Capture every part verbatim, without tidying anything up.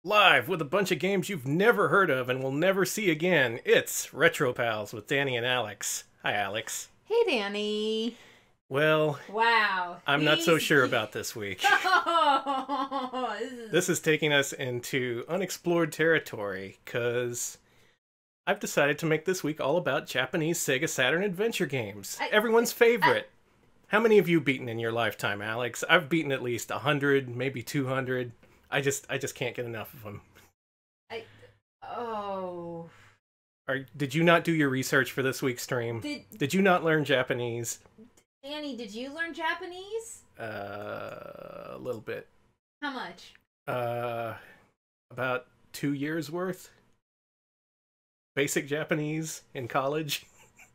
Live with a bunch of games you've never heard of and will never see again. It's Retro Pals with Danny and Alex. Hi, Alex. Hey, Danny. Well, wow. I'm not so sure about this week. Oh, this, is... this is taking us into unexplored territory, because I've decided to make this week all about Japanese Sega Saturn Adventure games. I, Everyone's favorite. I... How many have you beaten in your lifetime, Alex? I've beaten at least one hundred, maybe two hundred. I just I just can't get enough of them. I oh. Are, did you not do your research for this week's stream? Did, did you not learn Japanese? Danny, did you learn Japanese? Uh, a little bit. How much? Uh, about two years worth. Basic Japanese in college.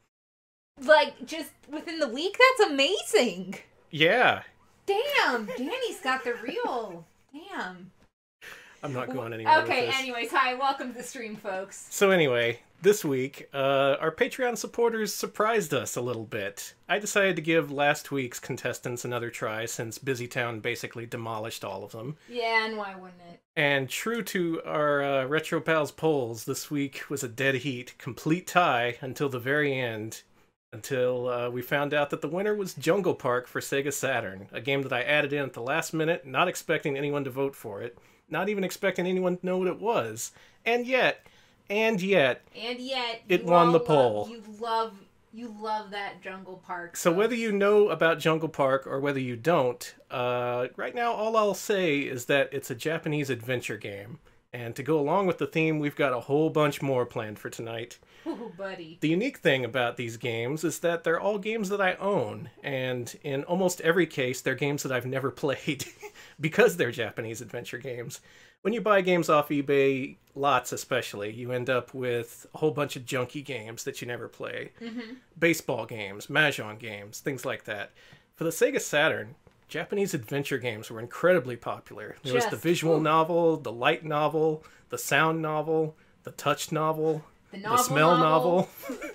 Like, just within the week? That's amazing! Yeah. Damn, Danny's got the real... Damn. I'm not going anywhere Okay, with this. anyways, hi, welcome to the stream, folks. So anyway, this week, uh, our Patreon supporters surprised us a little bit. I decided to give last week's contestants another try, since Busytown basically demolished all of them. Yeah, and why wouldn't it? And true to our uh, Retro Pals polls, this week was a dead heat, complete tie until the very end. Until uh, we found out that the winner was Jungle Park for Sega Saturn, a game that I added in at the last minute, not expecting anyone to vote for it, not even expecting anyone to know what it was. And yet, and yet, and yet, it won the love, poll. You love, you love that Jungle Park. So folks. whether you know about Jungle Park or whether you don't, uh, right now all I'll say is that it's a Japanese adventure game. And to go along with the theme, we've got a whole bunch more planned for tonight. Ooh, buddy. The unique thing about these games is that they're all games that I own, and in almost every case, they're games that I've never played, because they're Japanese adventure games. When you buy games off eBay, lots especially, you end up with a whole bunch of junky games that you never play. Mm-hmm. Baseball games, Mahjong games, things like that. For the Sega Saturn, Japanese adventure games were incredibly popular. There Just, was the visual ooh. novel, the light novel, the sound novel, the touch novel, the, novel the smell novel. novel.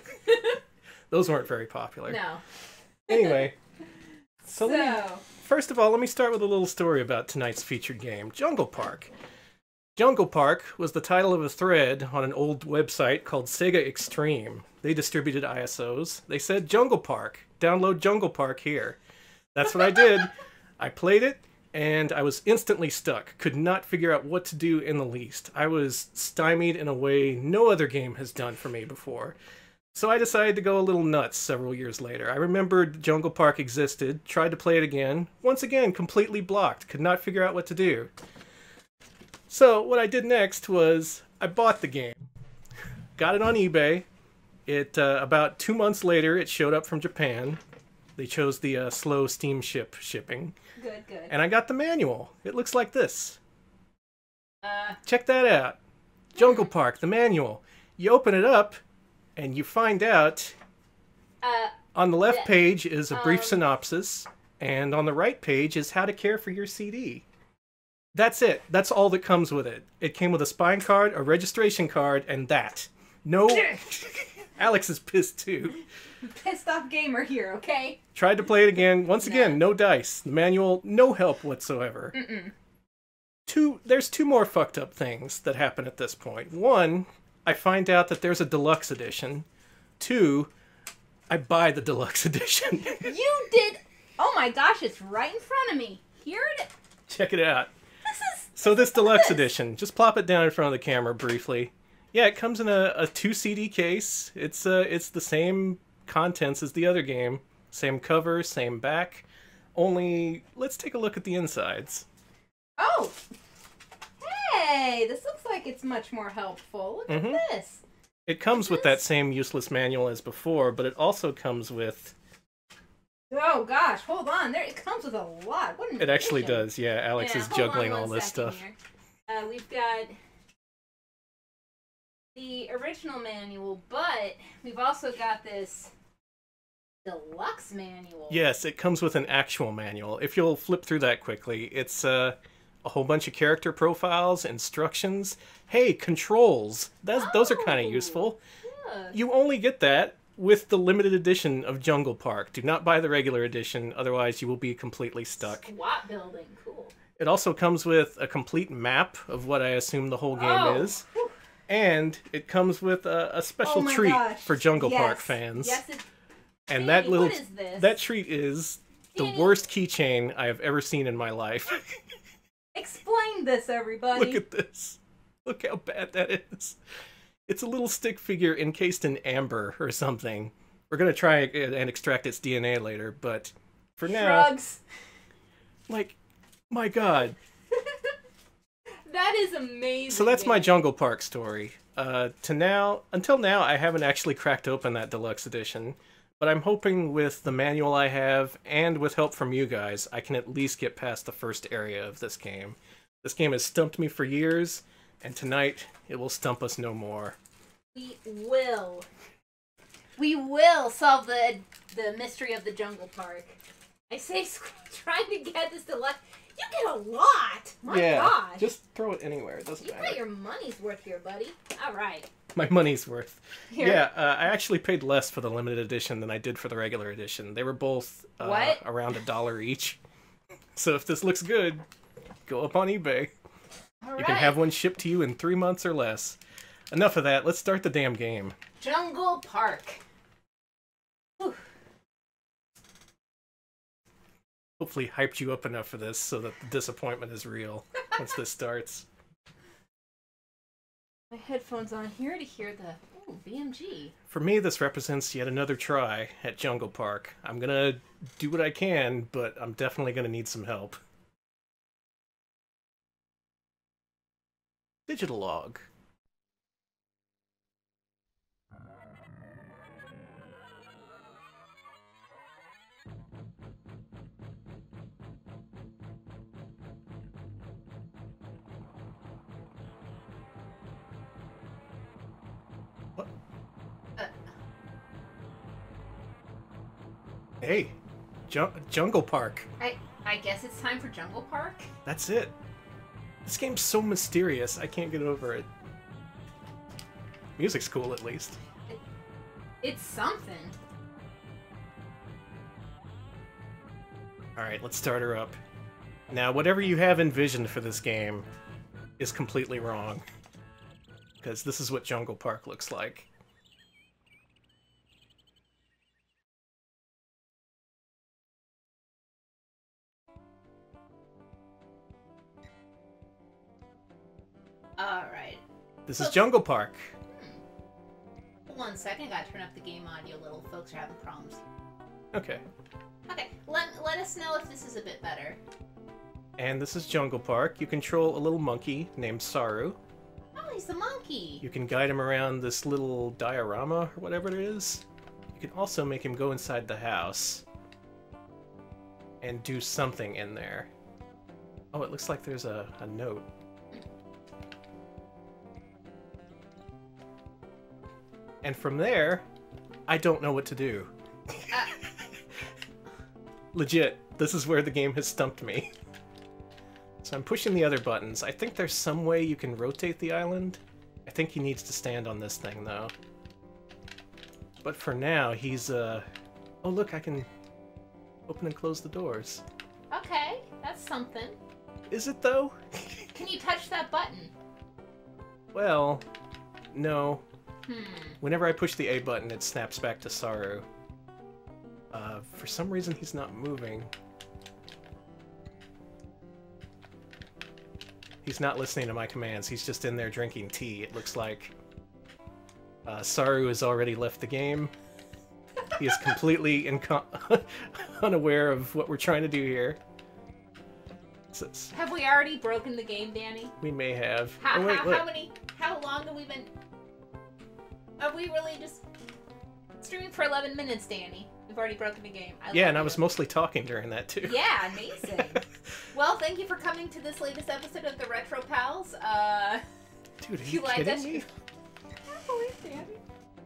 Those weren't very popular. No. Anyway, so, So, let me, first of all, let me start with a little story about tonight's featured game, Jungle Park. Jungle Park was the title of a thread on an old website called Sega Extreme. They distributed I S Os. They said, Jungle Park, download Jungle Park here. That's what I did. I played it, and I was instantly stuck. Could not figure out what to do in the least. I was stymied in a way no other game has done for me before. So I decided to go a little nuts several years later. I remembered Jungle Park existed, tried to play it again, once again completely blocked, could not figure out what to do. So what I did next was I bought the game. Got it on eBay. It uh, about two months later, it showed up from Japan. They chose the uh, slow steamship shipping. good, good. And I got the manual. It looks like this. Uh, Check that out. Jungle Park, the manual. You open it up, and you find out uh, on the left page is a brief um, synopsis, and on the right page is how to care for your C D. That's it. That's all that comes with it. It came with a spine card, a registration card, and that. No... Alex is pissed too. pissed off gamer here, okay? Tried to play it again. Once No. again, no dice. The manual, no help whatsoever. Mm-mm. Two, there's two more fucked up things that happen at this point. One, I find out that there's a deluxe edition. Two, I buy the deluxe edition. You did... Oh my gosh, it's right in front of me. Here it is. Check it out. This is... So this deluxe this? edition, just plop it down in front of the camera briefly. Yeah, it comes in a, a two C D case. It's uh, it's the same contents as the other game. Same cover, same back. Only, let's take a look at the insides. Oh! Hey! This looks like it's much more helpful. Look Mhm. at this. It comes with that same useless manual as before, but it also comes with... Oh gosh, hold on. There, it comes with a lot. What an It actually addition. does, yeah. Alex Yeah, is hold juggling on all one this second stuff. here. Uh, we've got the original manual, but we've also got this deluxe manual. Yes, it comes with an actual manual. If you'll flip through that quickly, it's uh, a whole bunch of character profiles, instructions. Hey, controls. That's, those are kind Oh, of useful. yeah. You only get that with the limited edition of Jungle Park. Do not buy the regular edition, otherwise you will be completely stuck. Squat building, cool. It also comes with a complete map of what I assume the whole game Oh. is. And it comes with a, a special Oh my treat gosh. for Jungle Yes. Park fans. Yes, it, and Danny, that little what is this? that treat is the Danny. worst keychain I have ever seen in my life. Explain this, everybody. Look at this. Look how bad that is. It's a little stick figure encased in amber or something. We're going to try and extract its D N A later, but for now... Shrugs. Like, my god. That is amazing. So that's my Danny. Jungle Park story. Uh, to now, until now, I haven't actually cracked open that deluxe edition, but I'm hoping with the manual I have, and with help from you guys, I can at least get past the first area of this game. This game has stumped me for years, and tonight, it will stump us no more. We will. We will solve the the mystery of the Jungle Park. I say trying to get this deluxe. You get a lot! My yeah, gosh! just throw it anywhere, it doesn't You matter. got your money's worth here, buddy. Alright. My money's worth. Here. Yeah, uh, I actually paid less for the limited edition than I did for the regular edition. They were both uh, What? around a dollar each. So if this looks good, go up on eBay. Alright. You can have one shipped to you in three months or less. Enough of that, let's start the damn game. Jungle Park. Whew. Hopefully hyped you up enough for this so that the disappointment is real once this starts. My headphones on here to hear the ooh, B M G. For me, this represents yet another try at Jungle Park. I'm gonna do what I can, but I'm definitely gonna need some help. Digital log. What? Uh, Hey, Ju- Jungle Park. I I guess it's time for Jungle Park. That's it. This game's so mysterious, I can't get over it. Music's cool, at least. It's something. Alright, let's start her up. Now, whatever you have envisioned for this game is completely wrong. Because this is what Jungle Park looks like. Alright. This is Jungle Park. Hold on a second, gotta turn up the game audio a little. Folks are having problems. Okay. Okay, let, let us know if this is a bit better. And this is Jungle Park. You control a little monkey named Saru. Oh, he's the monkey. You can guide him around this little diorama, or whatever it is. You can also make him go inside the house and do something in there. Oh, it looks like there's a, a note. And from there, I don't know what to do. Uh, Legit, this is where the game has stumped me. So I'm pushing the other buttons. I think there's some way you can rotate the island. I think he needs to stand on this thing, though. But for now, he's, uh... oh, look, I can open and close the doors. okay, that's something. Is it, though? Can you touch that button? Well, no. Hmm. Whenever I push the A button, it snaps back to Saru. Uh, for some reason, he's not moving. He's not listening to my commands. He's just in there drinking tea, it looks like. Uh, Saru has already left the game. He is completely inco- unaware of what we're trying to do here. So it's- Have we already broken the game, Danny? we may have. How, oh, wait, how, look. how many, how long have we been... Are we really just streaming for eleven minutes, Danny? We've already broken the game. I Yeah, love and I you. was mostly talking during that, too. Yeah, amazing. Well, thank you for coming to this latest episode of the Retro Pals. Uh, Dude, are you you like kidding us? me? I believe Danny.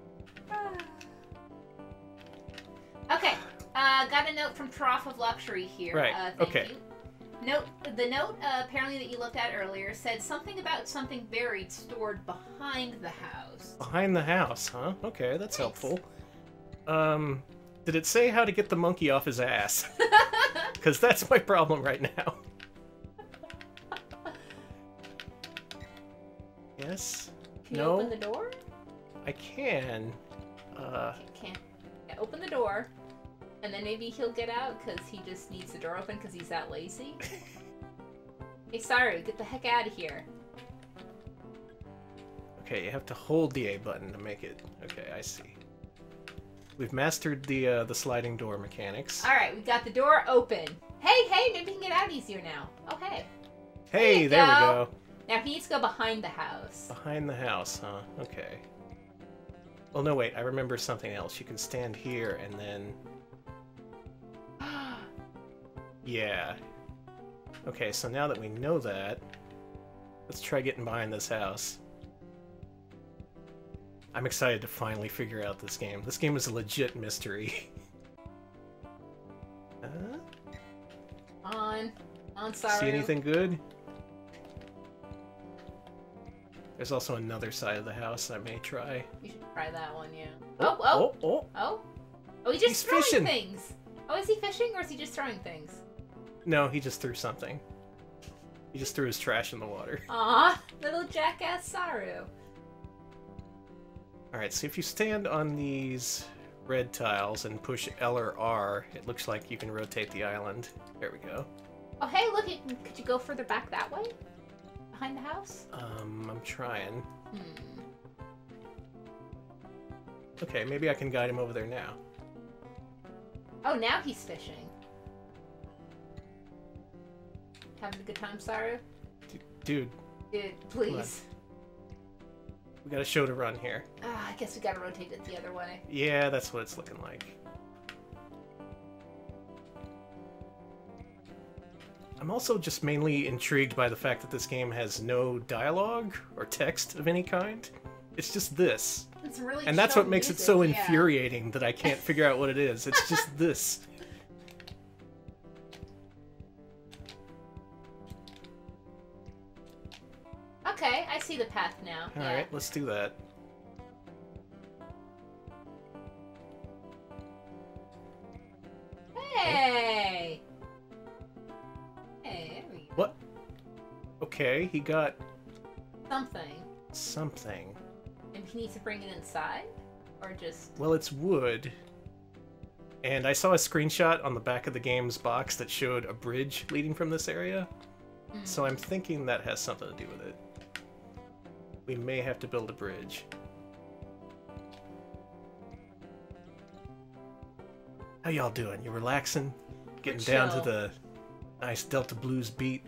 Ah. Okay, uh, got a note from Trough of Luxury here. Right, Uh, thank okay. you. Note, the note uh, apparently that you looked at earlier said something about something buried stored behind the house. Behind the house, huh? Okay, that's Thanks. helpful. Um, did it say how to get the monkey off his ass? Because that's my problem right now. Yes? Can No? you open the door? I can. Uh, Can't. Yeah, open the door, and then maybe he'll get out because he just needs the door open because he's that lazy. Hey, sorry, get the heck out of here. okay, you have to hold the A button to make it. Okay, I see. We've mastered the uh, the sliding door mechanics. All right, we got the door open. Hey, hey, maybe he can get out easier now. Oh, hey. Hey, There there you we go. go. Now he needs to go behind the house. Behind the house, huh? Okay. Well, no, wait. I remember something else. You can stand here and then... Yeah. Okay, so now that we know that, let's try getting behind this house. I'm excited to finally figure out this game. This game is a legit mystery. uh, On. On, sorry. see anything good? There's also another side of the house I may try. You should try that one, yeah. Oh, Oh, oh, oh, oh. oh. Oh, he's just He's throwing fishing. things. Oh, is he fishing or is he just throwing things? No, he just threw something. He just threw his trash in the water. Aw, little jackass Saru. Alright, so if you stand on these red tiles and push L or R, it looks like you can rotate the island. There we go. Oh, hey, look, it, could you go further back that way? Behind the house? Um, I'm trying. Hmm. Okay, maybe I can guide him over there now. Oh, now he's fishing. Having a good time, Saru? D dude, Dude, please. we got a show to run here. Ah, I guess we gotta rotate it the other way. Yeah, that's what it's looking like. I'm also just mainly intrigued by the fact that this game has no dialogue or text of any kind. It's just this. It's really And that's chill what makes music, it so yeah. infuriating that I can't figure out what it is. It's just this. Okay, I see the path now. yeah. Alright, let's do that. Hey! Hey, there we go. What? Okay, he got Something. something. And he needs to bring it inside? Or just... Well, it's wood. And I saw a screenshot on the back of the game's box that showed a bridge leading from this area. Mm. So I'm thinking that has something to do with it. We may have to build a bridge. How y'all doing? You relaxing? Getting down to chill. the nice Delta Blues beat?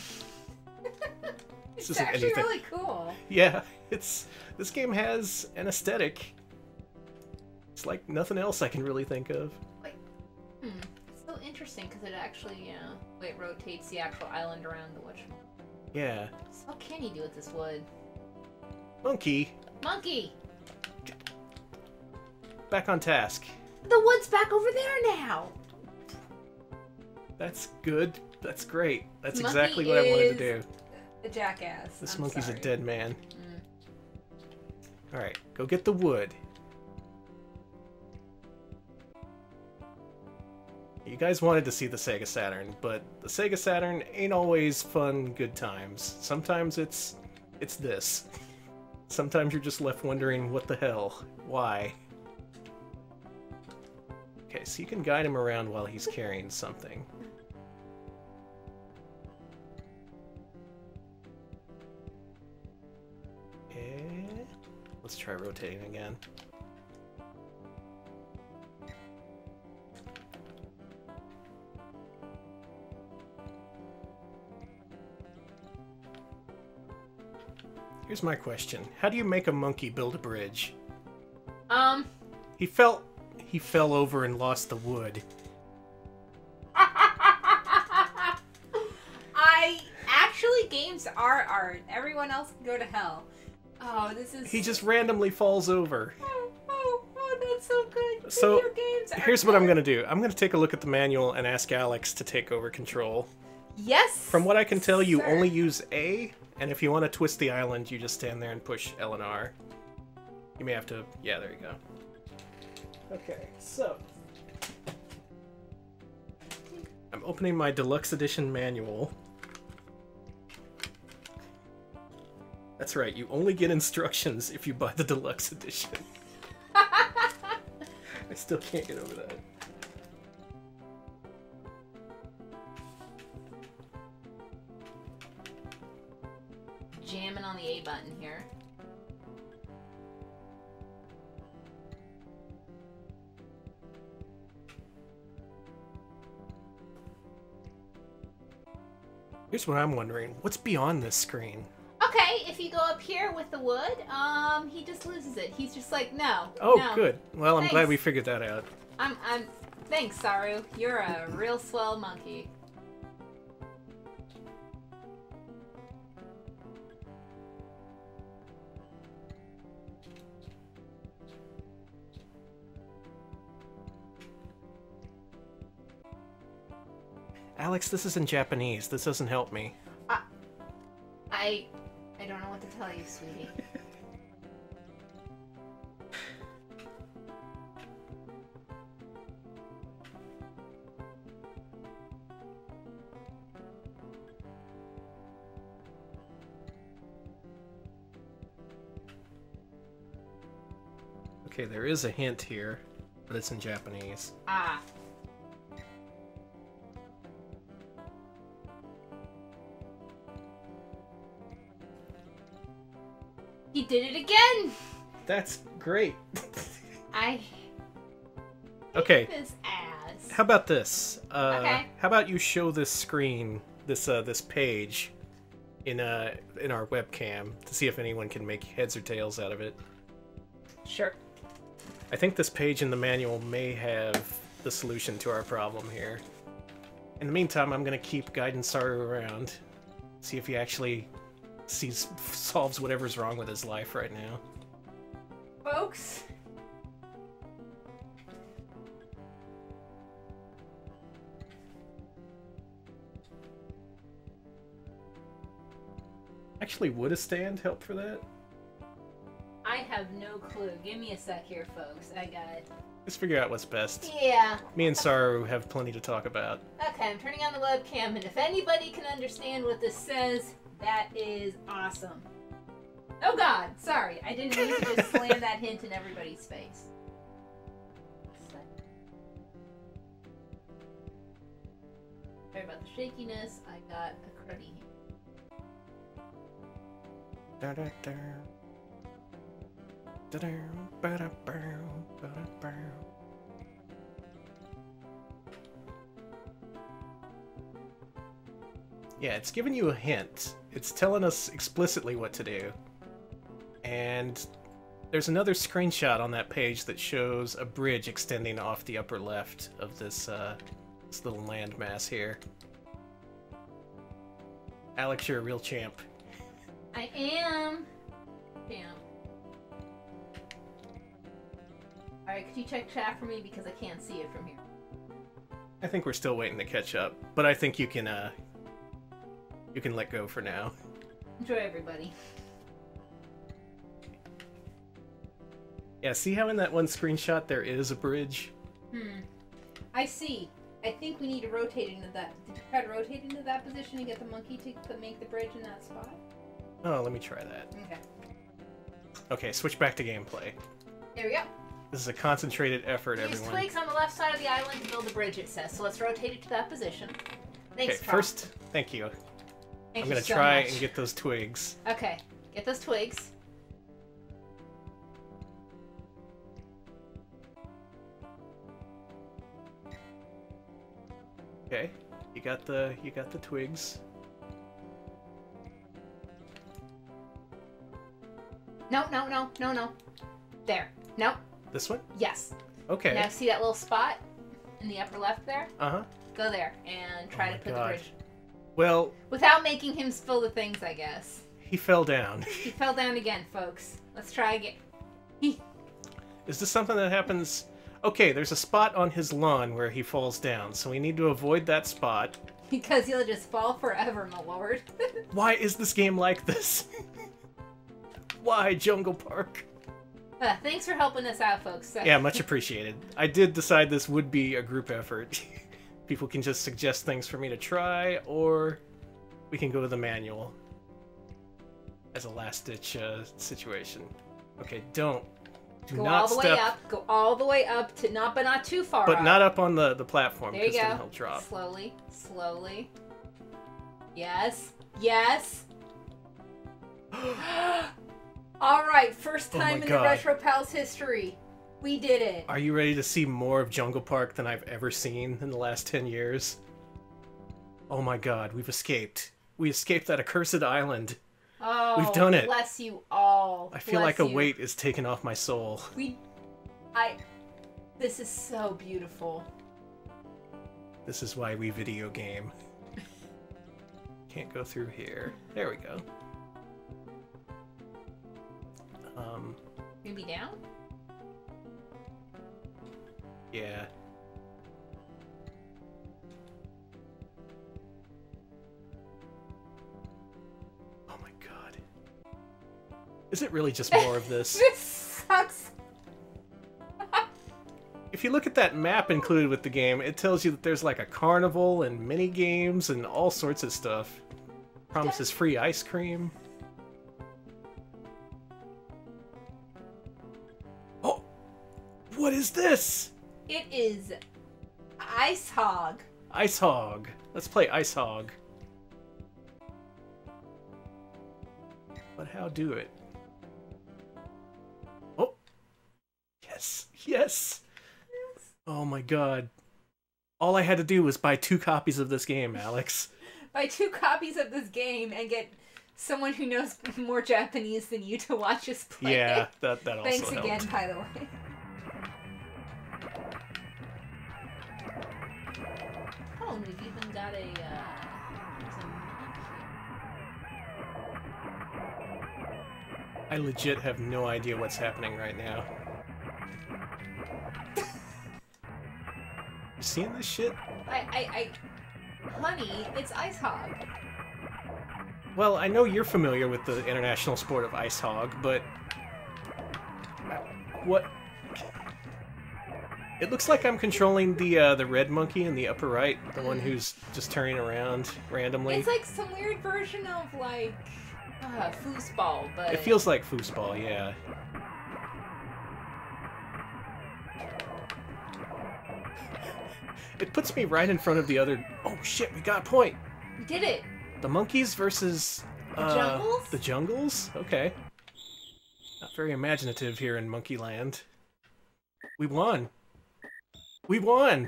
It's isn't actually anything. really cool. Yeah, it's this game has an aesthetic. It's like nothing else I can really think of. Hmm. It's so interesting because it actually, you know, the way it rotates the actual island around the witch. Yeah. So what can you do with this wood? Monkey, Monkey! back on task. The wood's back over there now! That's good. That's great. That's Monkey exactly what I wanted to is do. A jackass. This I'm monkey's sorry. a dead man. Mm. Alright, go get the wood. You guys wanted to see the Sega Saturn, but the Sega Saturn ain't always fun, good times. Sometimes it's... it's this. Sometimes you're just left wondering, what the hell? Why? Okay, so you can guide him around while he's carrying something. Okay. Let's try rotating again. Here's my question. How do you make a monkey build a bridge? Um... He fell... He fell over and lost the wood. I... Actually, games are art. Everyone else can go to hell. Oh, this is... He just randomly falls over. Oh, oh, oh, that's so good. So, Video games are here's what I'm art. gonna do. I'm gonna take a look at the manual and ask Alex to take over control. Yes! From what I can tell, you sir. only use A, and if you want to twist the island, you just stand there and push L and R. You may have to... Yeah, there you go. Okay, so... I'm opening my deluxe edition manual. That's right, you only get instructions if you buy the deluxe edition. I still can't get over that. Jamming on the A button here. Here's what I'm wondering. What's beyond this screen? Okay, if you go up here with the wood, um, he just loses it. He's just like, no. Oh, no. good. Well, I'm Thanks. glad we figured that out. I'm, I'm, thanks, Saru. You're a real swell monkey. Alex, this is in Japanese. This doesn't help me. Uh, I, I don't know what to tell you, sweetie. Okay, there is a hint here, but it's in Japanese. Ah. He did it again! That's great. I Okay. hate this ass. How about this? Uh, Okay. How about you show this screen, this uh, this page, in uh in our webcam to see if anyone can make heads or tails out of it. Sure. I think this page in the manual may have the solution to our problem here. In the meantime, I'm gonna keep Guidance Saru around, see if he actually sees solves whatever's wrong with his life right now. Folks. Actually, would a stand help for that? I have no clue. Give me a sec here, folks. I got it. Let's figure out what's best. Yeah. Me and Saru have plenty to talk about. Okay, I'm turning on the webcam, and if anybody can understand what this says, that is awesome. Oh god, sorry. I didn't mean to just slam that hint in everybody's face. Sorry about the shakiness. I got a cruddy hand. Da da da. Da da ba da ba ba da ba. Yeah, it's giving you a hint. It's telling us explicitly what to do. And there's another screenshot on that page that shows a bridge extending off the upper left of this, uh, this little landmass here. Alex, you're a real champ. I am. Damn. Alright, could you check chat for me because I can't see it from here. I think we're still waiting to catch up, but I think you can, uh, you can let go for now. Enjoy, everybody. Yeah, see how in that one screenshot there is a bridge? Hmm. I see. I think we need to rotate into that. Did you try to rotate into that position and get the monkey to to make the bridge in that spot? Oh, let me try that. Okay. Okay, switch back to gameplay. There we go. This is a concentrated effort, Use everyone. twigs on the left side of the island to build the bridge, it says. So let's rotate it to that position. Thanks, Okay, Carl. first, thank you. Thank I'm you gonna so try much. and get those twigs. Okay, get those twigs. Okay, you got the you got the twigs. No, no, no, no, no. There. No. This one? Yes. Okay. Now see that little spot in the upper left there? Uh huh. Go there and try Oh to my put God. the bridge. Well, Without making him spill the things, I guess. he fell down. He fell down again, folks. Let's try again. He... Is this something that happens? Okay, there's a spot on his lawn where he falls down, so we need to avoid that spot. Because he'll just fall forever, my lord. Why is this game like this? Why, Jungle Park? Uh, thanks for helping us out, folks. Yeah, much appreciated. I did decide this would be a group effort. People can just suggest things for me to try, or we can go to the manual. as a last-ditch uh, situation. Okay, don't. Do go not all the step, way up. Go all the way up to not, but not too far. but up. not up on the the platform. There you because go. Then he'll drop. Slowly, slowly. Yes, yes. All right, first Oh time my in God. the Retro Pals history, we did it. Are you ready to see more of Jungle Park than I've ever seen in the last ten years? Oh my God, we've escaped. We escaped that accursed island. Oh, We've done it. Bless you all. I feel Bless like a you. weight is taken off my soul. We, I. This is so beautiful. This is why we video game. Can't go through here. There we go. Um. Maybe down. Yeah. Oh my God. Is it really just more of this? This sucks. If you look at that map included with the game, it tells you that there's like a carnival and mini games and all sorts of stuff. Promises free ice cream. Oh! What is this? It is Ice Hog. Ice Hog. Let's play Ice Hog. But how do it? Oh! Yes! Yes! Oh my God. All I had to do was buy two copies of this game, Alex. Buy two copies of this game and get someone who knows more Japanese than you to watch us play. Yeah, that, that also Thanks helped. again, by the way. Oh, and we've even got a, uh, there's a map here. I legit have no idea what's happening right now. You seeing this shit? I, I, I, honey, it's Ice Hog. Well, I know you're familiar with the international sport of Ice Hog, but... What? It looks like I'm controlling the uh, the red monkey in the upper right, the one who's just turning around randomly. It's like some weird version of, like, uh, foosball, but... It feels like foosball, yeah. It puts me right in front of the other... Oh shit, we got a point! We did it! The monkeys versus... The uh, jungles? The jungles? Okay. Not very imaginative here in Monkey Land. We won! We won!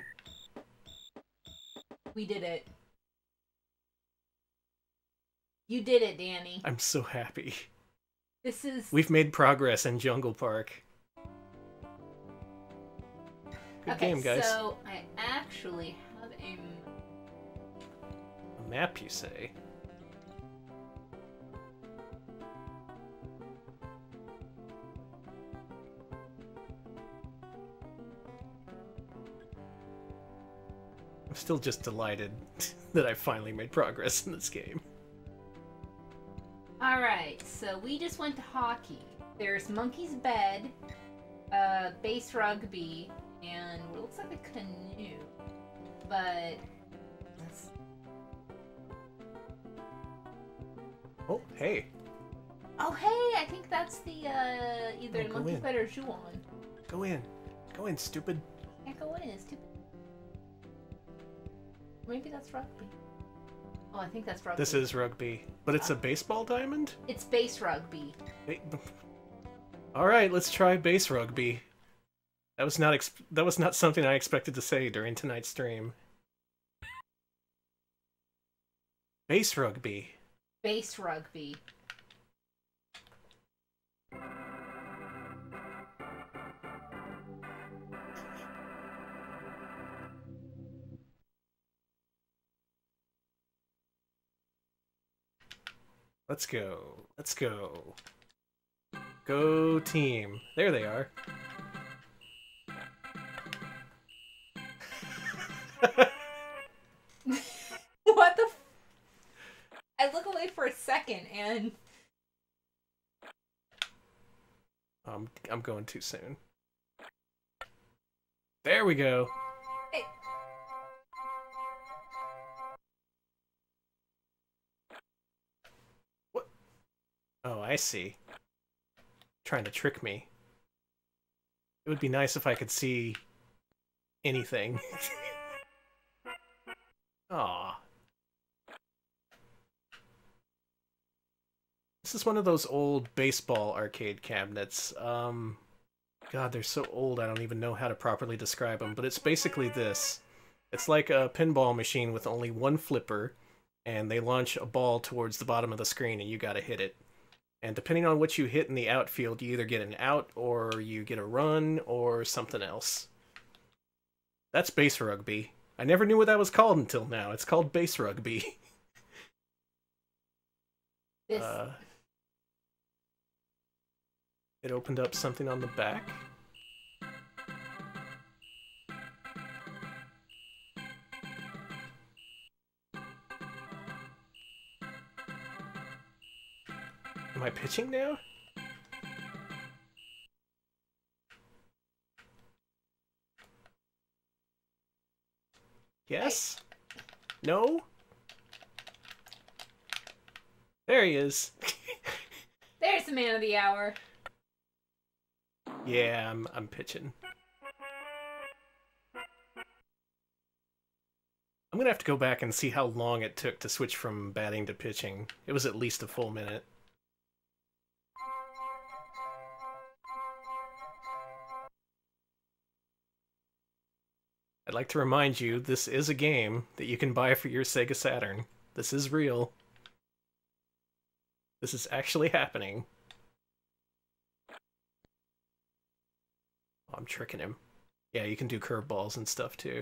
We did it. You did it, Danny. I'm so happy. This is... We've made progress in Jungle Park. Good okay, game, guys. so I actually have a... A map, you say? I'm still just delighted that I finally made progress in this game. Alright, so we just went to hockey. There's Monkey's Bed, uh, BaseRugby, and what looks like a canoe. But... That's... Oh, hey. Oh, hey! I think that's the, uh, either Oh, go Monkey's in. Bed or Juon. Go in. Go in, stupid. Can't go in, it's too... Maybe that's rugby. Oh, I think that's rugby. This is rugby. But it's a baseball diamond? It's BaseRugby. Hey. Alright, let's try base rugby. That was not ex that was not something I expected to say during tonight's stream. Base rugby. BaseRugby. Let's go. Let's go. Go team. There they are. What the f- I look away for a second and... Um, I'm going too soon. There we go. Hey. Oh, I see. Trying to trick me. It would be nice if I could see anything. Aw. This is one of those old baseball arcade cabinets. Um, God, they're so old I don't even know how to properly describe them, but it's basically this. It's like a pinball machine with only one flipper, and they launch a ball towards the bottom of the screen and you gotta hit it. And depending on what you hit in the outfield, you either get an out, or you get a run, or something else. That's BaseRugby. I never knew what that was called until now. It's called BaseRugby. This. Uh, it opened up something on the back. Am I pitching now? Yes? No? There he is. There's the man of the hour. Yeah, I'm I'm pitching. I'm gonna have to go back and see how long it took to switch from batting to pitching. It was at least a full minute. I'd like to remind you, this is a game that you can buy for your Sega Saturn. This is real. This is actually happening. Oh, I'm tricking him. Yeah, you can do curveballs and stuff too.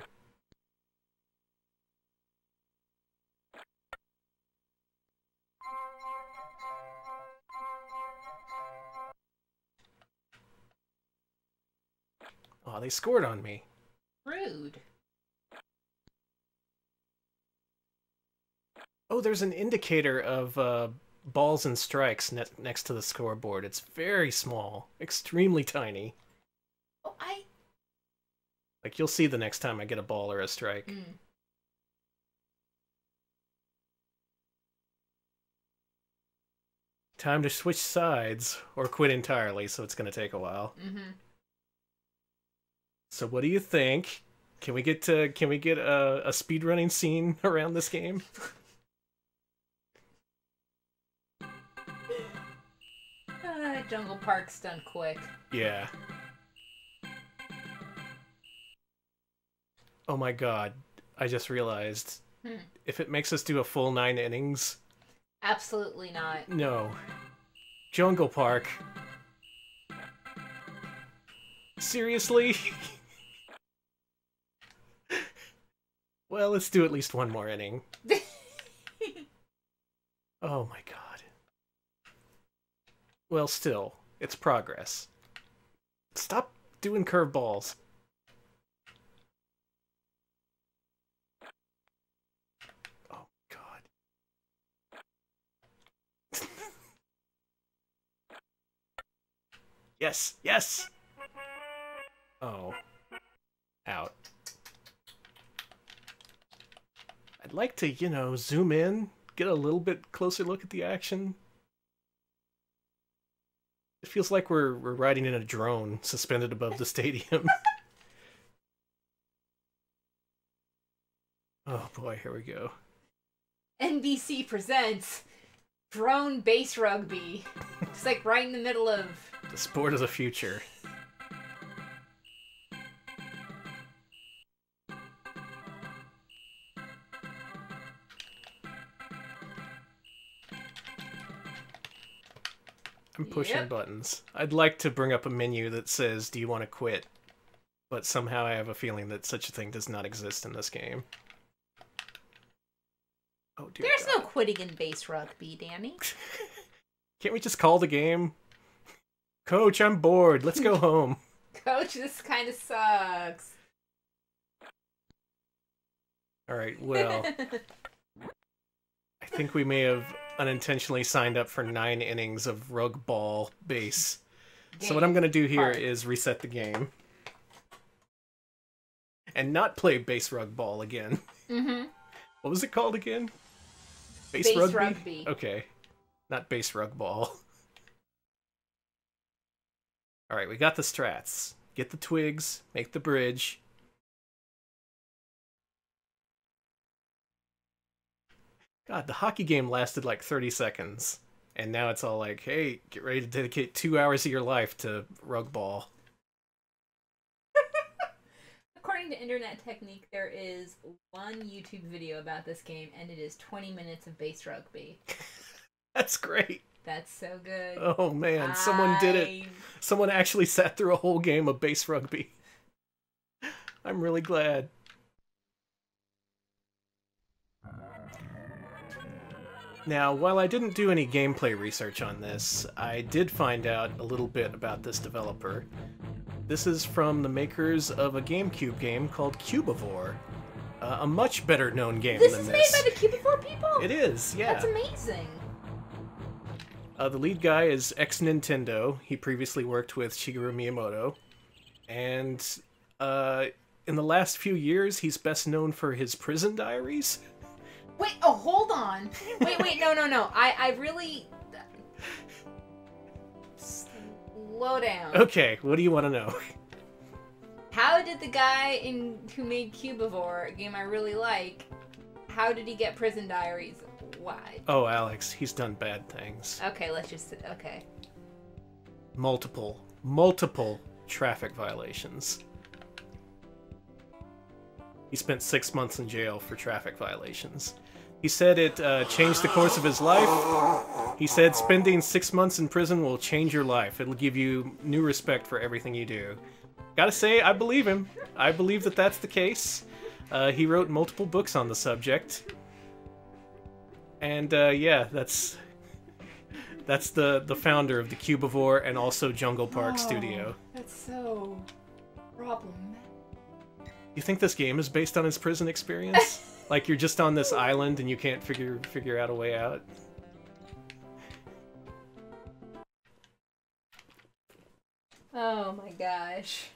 Oh, they scored on me. Rude. Oh, there's an indicator of uh, balls and strikes ne next to the scoreboard. It's very small, extremely tiny. Oh, I... Like, you'll see the next time I get a ball or a strike. Mm. Time to switch sides, or quit entirely, so it's going to take a while. Mm-hmm. So what do you think? Can we get to, can we get a, a speedrunning scene around this game? Uh, Jungle Park's done quick. Yeah. Oh my god. I just realized. Hmm. If it makes us do a full nine innings... Absolutely not. No. Jungle Park. Seriously? Well, let's do at least one more inning. Oh my god. Well, still, it's progress. Stop doing curveballs. Oh god. Yes, yes! Oh. Out. I'd like to, you know, zoom in, get a little bit closer look at the action. It feels like we're we're riding in a drone suspended above the stadium. Oh boy, here we go. N B C presents Drone BaseRugby. It's like right in the middle of... The sport of the future. I'm pushing Yep. buttons. I'd like to bring up a menu that says, do you want to quit? But somehow I have a feeling that such a thing does not exist in this game. Oh dear There's God. no quitting in BaseRugby, Danny. Can't we just call the game? Coach, I'm bored. Let's go home. Coach, this kind of sucks. Alright, well, I think we may have unintentionally signed up for nine innings of rug ball base. So what I'm going to do here Park. is reset the game. And not play base rug ball again. Mm-hmm. What was it called again? Base, Base rugby? rugby. Okay. Not base rug ball. Alright, we got the strats. Get the twigs, make the bridge. God, the hockey game lasted like thirty seconds. And now it's all like, hey, get ready to dedicate two hours of your life to rug ball. According to Internet Technique, there is one YouTube video about this game, and it is twenty minutes of BaseRugby. That's great. That's so good. Oh man, someone did it. Someone actually sat through a whole game of BaseRugby. I'm really glad. Now, while I didn't do any gameplay research on this, I did find out a little bit about this developer. This is from the makers of a GameCube game called Cubivore, uh, a much better known game this than this. This is made by the Cubivore people? It is, yeah. That's amazing. Uh, the lead guy is ex-Nintendo. He previously worked with Shigeru Miyamoto. And uh, in the last few years, he's best known for his prison diaries. Wait, oh, hold on. Wait, wait, no, no, no. I, I really... Slow down. Okay, what do you want to know? How did the guy in who made Cubivore, a game I really like, how did he get prison diaries? Why? Oh, Alex, he's done bad things. Okay, let's just... Okay. Multiple, multiple traffic violations. He spent six months in jail for traffic violations. He said it uh, changed the course of his life. He said spending six months in prison will change your life. It'll give you new respect for everything you do. Gotta say, I believe him. I believe that that's the case. Uh, he wrote multiple books on the subject. And uh, yeah, that's that's the, the founder of the Cubivore and also Jungle Park oh, Studio. That's so problematic. You think this game is based on his prison experience? Like you're just on this island and you can't figure figure out a way out? Oh my gosh.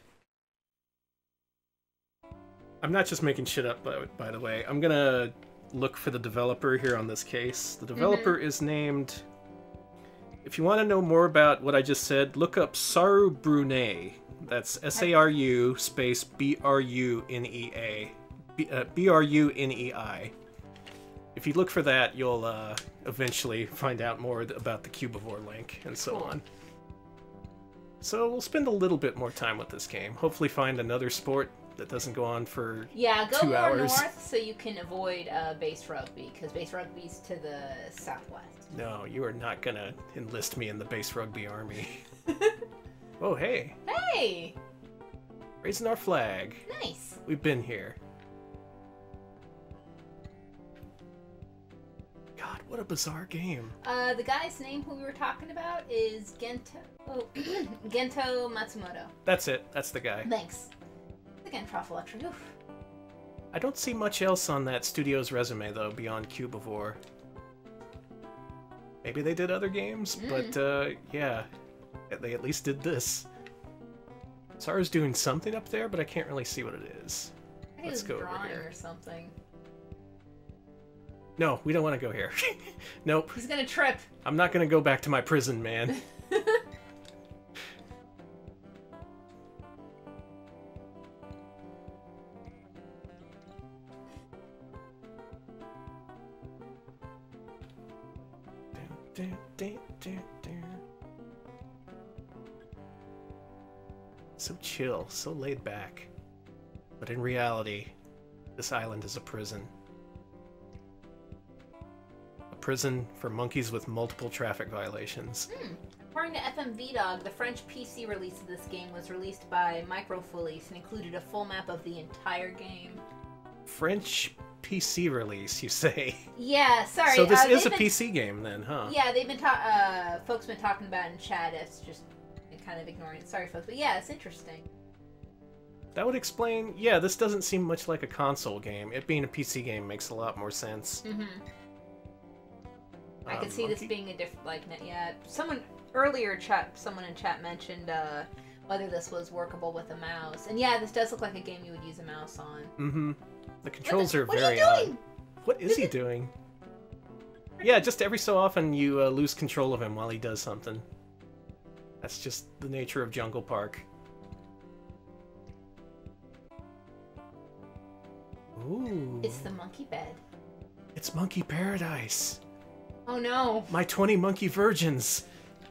I'm not just making shit up, by, by the way. I'm gonna look for the developer here on this case. The developer mm-hmm. is named... If you want to know more about what I just said, look up Saru Brunei. That's S A R U space B R U N E A. B R U N E I. If you look for that, you'll uh, eventually find out more about the Cubivore link and so on. So we'll spend a little bit more time with this game. Hopefully find another sport that doesn't go on for yeah, go two more hours. north so you can avoid uh, BaseRugby, because BaseRugby's to the southwest. No, you are not gonna enlist me in the BaseRugby army. Oh, hey. Hey! Raising our flag. Nice. We've been here. God, what a bizarre game. Uh, the guy's name who we were talking about is Gento... Oh, Gento Matsumoto. That's it. That's the guy. Thanks. Again, Prophylactory. Oof. I don't see much else on that studio's resume, though, beyond Cubivore. Maybe they did other games, mm. but, uh, yeah. They at least did this. Saru's doing something up there, but I can't really see what it is. I think Let's go over here. Or something. No, we don't want to go here. Nope. He's gonna trip. I'm not gonna go back to my prison, man. So chill, so laid back. But in reality, this island is a prison. A prison for monkeys with multiple traffic violations. Hmm. According to F M V Dog, the French P C release of this game was released by Microfolice and included a full map of the entire game. French P C release, you say? Yeah, sorry. So this uh, is a been, P C game then, huh? Yeah, they've been ta- uh, folks been talking about it in chat. It's just kind of ignoring it. Sorry, folks, but yeah, it's interesting. That would explain. Yeah, this doesn't seem much like a console game. It being a P C game makes a lot more sense. Mm-hmm. I Uh, could see monkey? this being a different, like, yeah. Someone earlier, chat, someone in chat mentioned uh, whether this was workable with a mouse, and yeah, this does look like a game you would use a mouse on. Mm-hmm. The controls the, are what very are you doing? odd. What is he doing? Yeah, just every so often you uh, lose control of him while he does something. That's just the nature of Jungle Park. Ooh. It's the monkey bed. It's Monkey Paradise. Oh no. My twenty monkey virgins.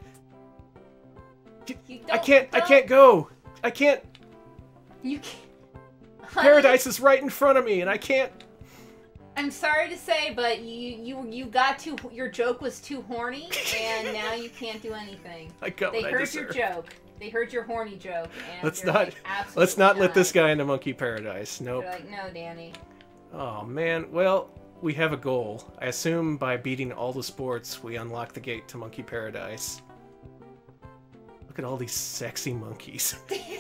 You I don't- can't, I don't- can't go. I can't. You can't. Honey, Paradise is right in front of me and I can't. I'm sorry to say, but you you you got too. Your joke was too horny, and now you can't do anything. I got They what I heard deserve. your joke. They heard your horny joke, and Let's they're not, like, absolutely let's not let not. this guy into Monkey Paradise. Nope. They're like, no, Danny. Oh man, well, we have a goal. I assume by beating all the sports, we unlock the gate to Monkey Paradise. Look at all these sexy monkeys.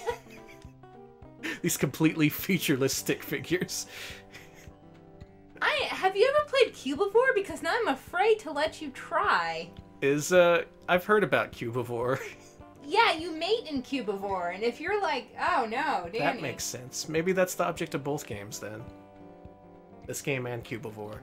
These completely featureless stick figures. I have you ever played Cubivore? Because now I'm afraid to let you try. Is, uh, I've heard about Cubivore. Yeah, you mate in Cubivore, and if you're like, oh no, Danny. That makes sense. Maybe that's the object of both games then. This game and Cubivore.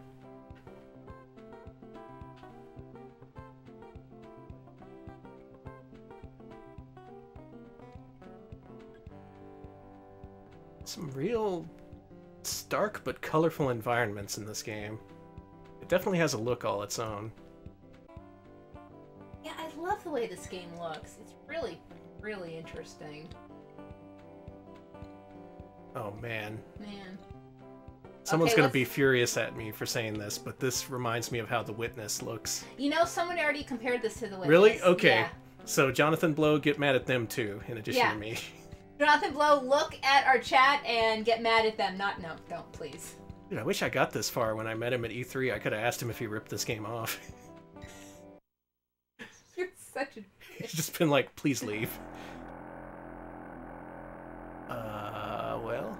Some real stark but colorful environments in this game. It definitely has a look all its own. Yeah, I love the way this game looks. It's really, really interesting. Oh man. Man. Someone's Okay, gonna let's- be furious at me for saying this, but this reminds me of how The Witness looks. You know, someone already compared this to The Witness. Really? Okay. Yeah. So Jonathan Blow, get mad at them too, in addition Yeah. to me. Jonathan Blow, look at our chat and get mad at them. Not, no, don't, please. Dude, I wish I got this far when I met him at E three. I could have asked him if he ripped this game off. You're such a... He's just been like, please leave. Uh, well...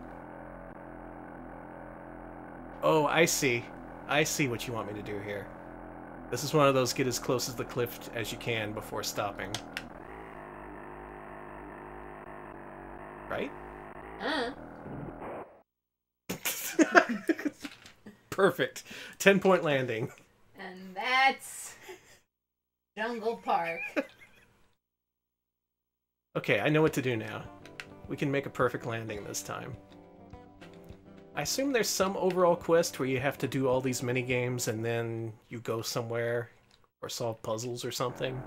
Oh, I see. I see what you want me to do here. This is one of those get as close as the cliff as you can before stopping. Right? Uh. Perfect. ten point landing. And that's... Jungle Park. Okay, I know what to do now. We can make a perfect landing this time. I assume there's some overall quest where you have to do all these mini games and then you go somewhere or solve puzzles or something.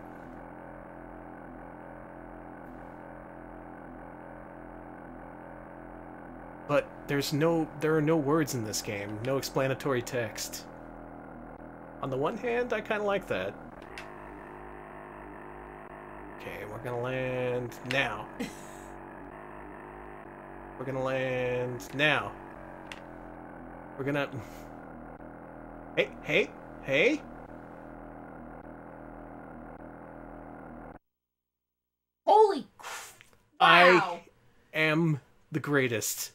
But there's no there are no words in this game, no explanatory text. On the one hand, I kind of like that. Okay, we're gonna land now. We're gonna land now. We're gonna... Hey, hey, hey! Holy cr- I wow. am the greatest.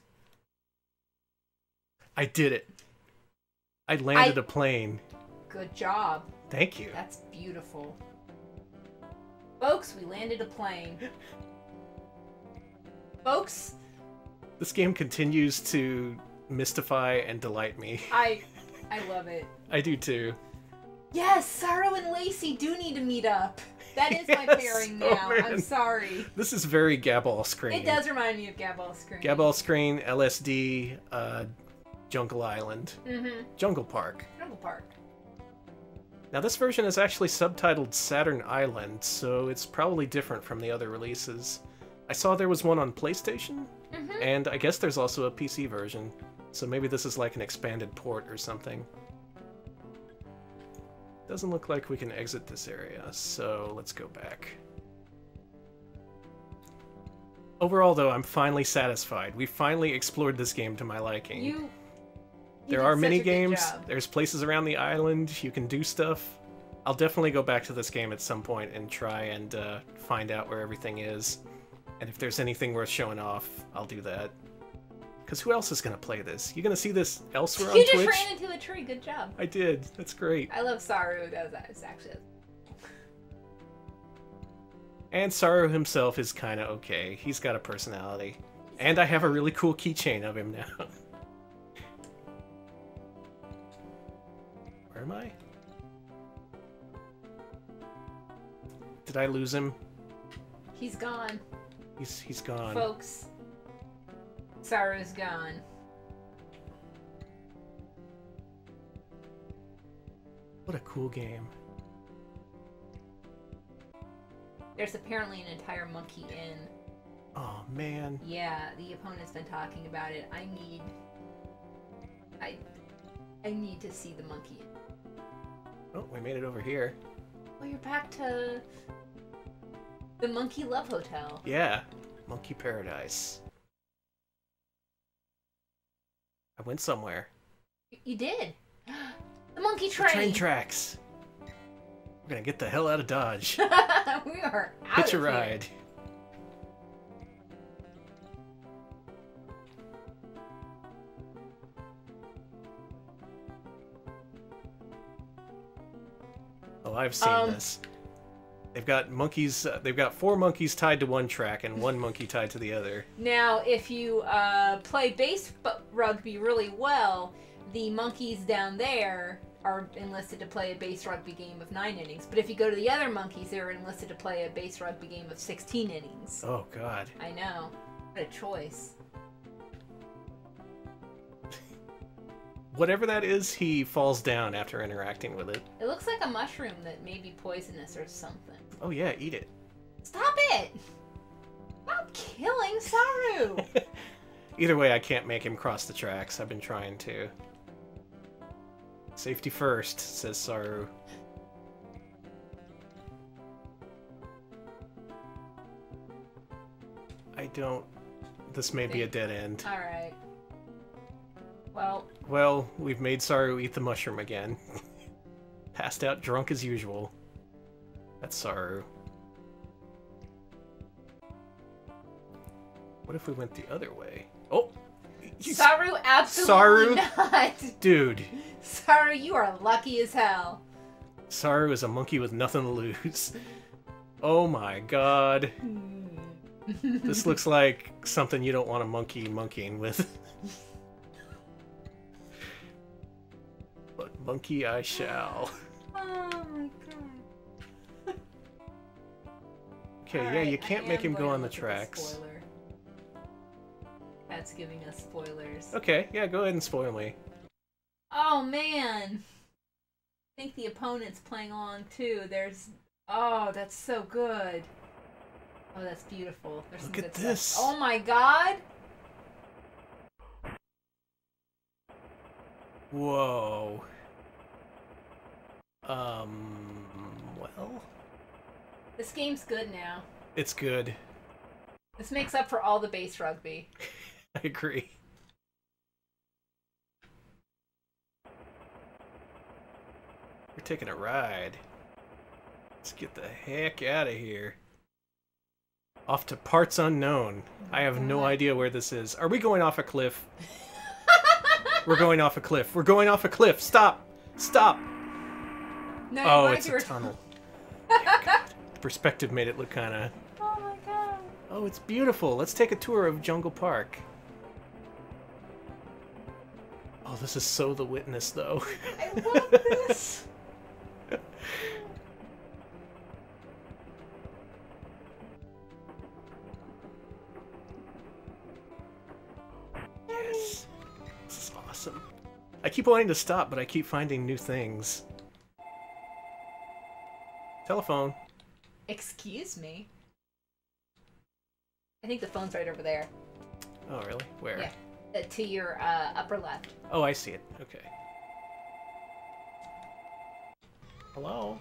I did it. I landed I- a plane. Good job. Thank you. That's beautiful. Folks, we landed a plane. Folks, This game continues to mystify and delight me. I I love it. I do too. Yes, Sorrow and Lacey do need to meet up. That is my Yes, pairing oh now. I'm man. sorry. This is very Gaball Screen. It does remind me of Gaball Screen. Gaball Screen, L S D, uh, Jungle Island, Mm-hmm. Jungle Park. Jungle Park. Now this version is actually subtitled Saturn Island, so it's probably different from the other releases. I saw there was one on PlayStation, Mm-hmm. and I guess there's also a P C version, so maybe this is like an expanded port or something. Doesn't look like we can exit this area, so let's go back. Overall, though, I'm finally satisfied. We finally explored this game to my liking. You. you There did are such mini a good games, job. there's places around the island, you can do stuff. I'll definitely go back to this game at some point and try and uh, find out where everything is. And if there's anything worth showing off, I'll do that. Because who else is going to play this? You going to see this elsewhere on You just Twitch? ran into a tree. Good job. I did. That's great. I love Saru. That was, that was actually. And Saru himself is kind of okay. He's got a personality. And I have a really cool keychain of him now. Where am I? Did I lose him? He's gone. He's he's gone. Folks. Saru's gone. What a cool game. There's apparently an entire monkey in. Oh, man. Yeah, the opponent's been talking about it. I need... I... I need to see the monkey. Oh, we made it over here. Well, you're back to... the Monkey Love Hotel. Yeah. Monkey Paradise. I went somewhere. You did. The monkey train. The train tracks. We're gonna get the hell out of Dodge. We are out Hitch a of ride. Here. Oh, I've seen Um, this. They've got monkeys. Uh, they've got four monkeys tied to one track and one monkey tied to the other. Now, if you uh, play base rugby really well, the monkeys down there are enlisted to play a base rugby game of nine innings. But if you go to the other monkeys, they're enlisted to play a base rugby game of sixteen innings. Oh, God. I know. What a choice. Whatever that is, he falls down after interacting with it. It looks like a mushroom that may be poisonous or something. Oh, yeah, eat it. Stop it! Stop killing Saru! Either way, I can't make him cross the tracks. I've been trying to. Safety first, says Saru. I don't... This may be a dead end. Alright. Well... Well, we've made Saru eat the mushroom again. Passed out drunk as usual. That's Saru. What if we went the other way? Oh! You... Saru, absolutely Saru? not! Dude! Saru, you are lucky as hell. Saru is a monkey with nothing to lose. Oh my god. This looks like something you don't want a monkey monkeying with. But monkey I shall. Oh my god. Okay, All yeah, right, you can't I make am him go going on the to look at tracks. spoiler. That's giving us spoilers. Okay, yeah, go ahead and spoil me. Oh man! I think the opponent's playing along too. There's... Oh, that's so good. Oh, that's beautiful. There's Look some at good this. Stuff. Oh my god! Whoa. Um, well... This game's good now. It's good. This makes up for all the base rugby. I agree. We're taking a ride. Let's get the heck out of here. Off to parts unknown. I have no idea where this is. Are we going off a cliff? We're going off a cliff. We're going off a cliff. Stop! Stop! No, Oh, you're it's going a through tunnel. Oh, God. Perspective made it look kind of... Oh my god. Oh, it's beautiful. Let's take a tour of Jungle Park. Oh, this is so The Witness, though. I love this. Yes. This is awesome. I keep wanting to stop, but I keep finding new things. Telephone. Excuse me? I think the phone's right over there. Oh, really? Where? Yeah. Uh, to your uh, upper left. Oh, I see it. Okay. Hello?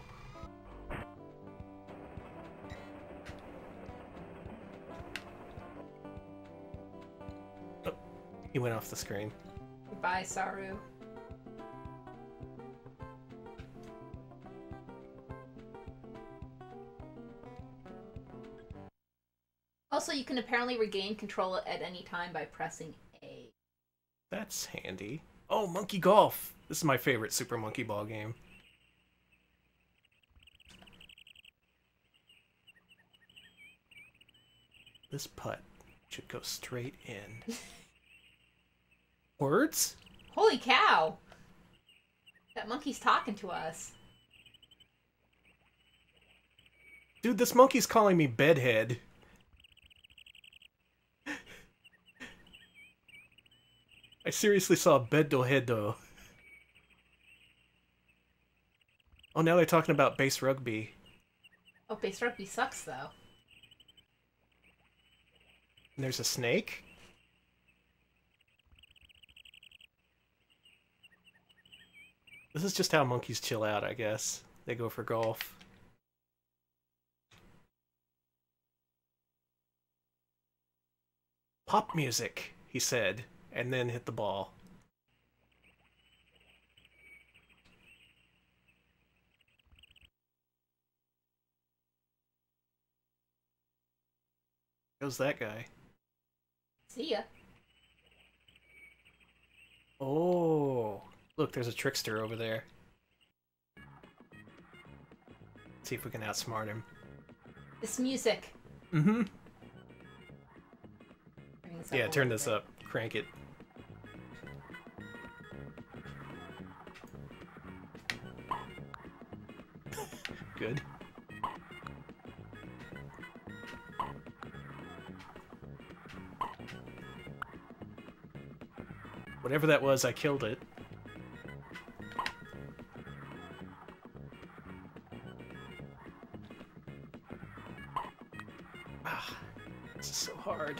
Oh, he went off the screen. Goodbye, Saru. Also, you can apparently regain control at any time by pressing A. That's handy. Oh, Monkey Golf! This is my favorite Super Monkey Ball game. This putt should go straight in. Words? Holy cow! That monkey's talking to us. Dude, this monkey's calling me bedhead. I seriously saw Beddo Hedo. Oh, now they're talking about BaseRugby. Oh, BaseRugby sucks, though. And there's a snake? This is just how monkeys chill out, I guess. They go for golf. Pop music, he said, and then hit the ball. Goes that guy. See ya. Oh, look, there's a trickster over there. Let's see if we can outsmart him. This music. Mm-hmm. This Yeah, turn this up. Crank it. Good. Whatever that was, I killed it. Ah, this is so hard.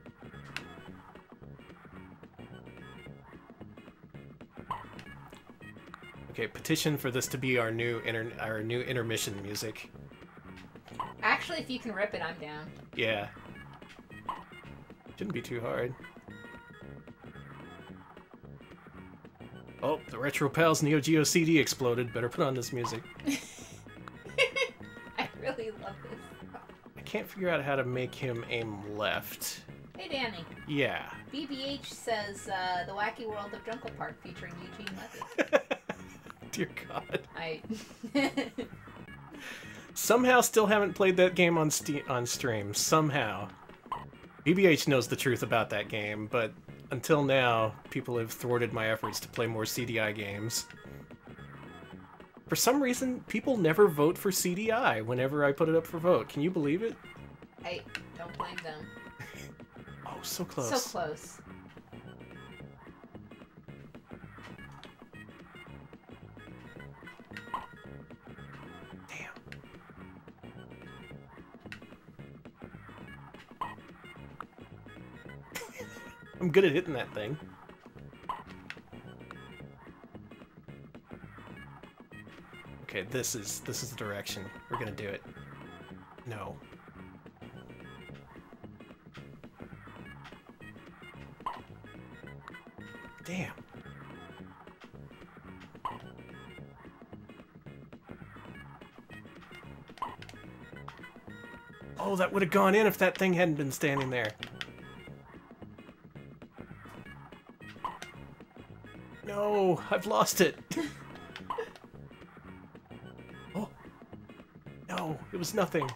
Okay, petition for this to be our new inter our new intermission music. Actually, if you can rip it, I'm down. Yeah. Shouldn't be too hard. Oh, the Retro Pals Neo Geo C D exploded. Better put on this music. I really love this. I can't figure out how to make him aim left. Hey, Danny. Yeah. B B H says uh, The Wacky World of Jungle Park featuring Eugene Levy. Dear God. I... Somehow still haven't played that game on Steam on stream. Somehow. B B H knows the truth about that game, but until now, people have thwarted my efforts to play more C D I games. For some reason, people never vote for C D I whenever I put it up for vote. Can you believe it? I don't blame them. Oh, so close. So close. Damn. I'm good at hitting that thing. Okay, this is this is the direction. We're gonna do it. No. Damn. Oh, that would have gone in if that thing hadn't been standing there. No, I've lost it. Oh. No, it was nothing.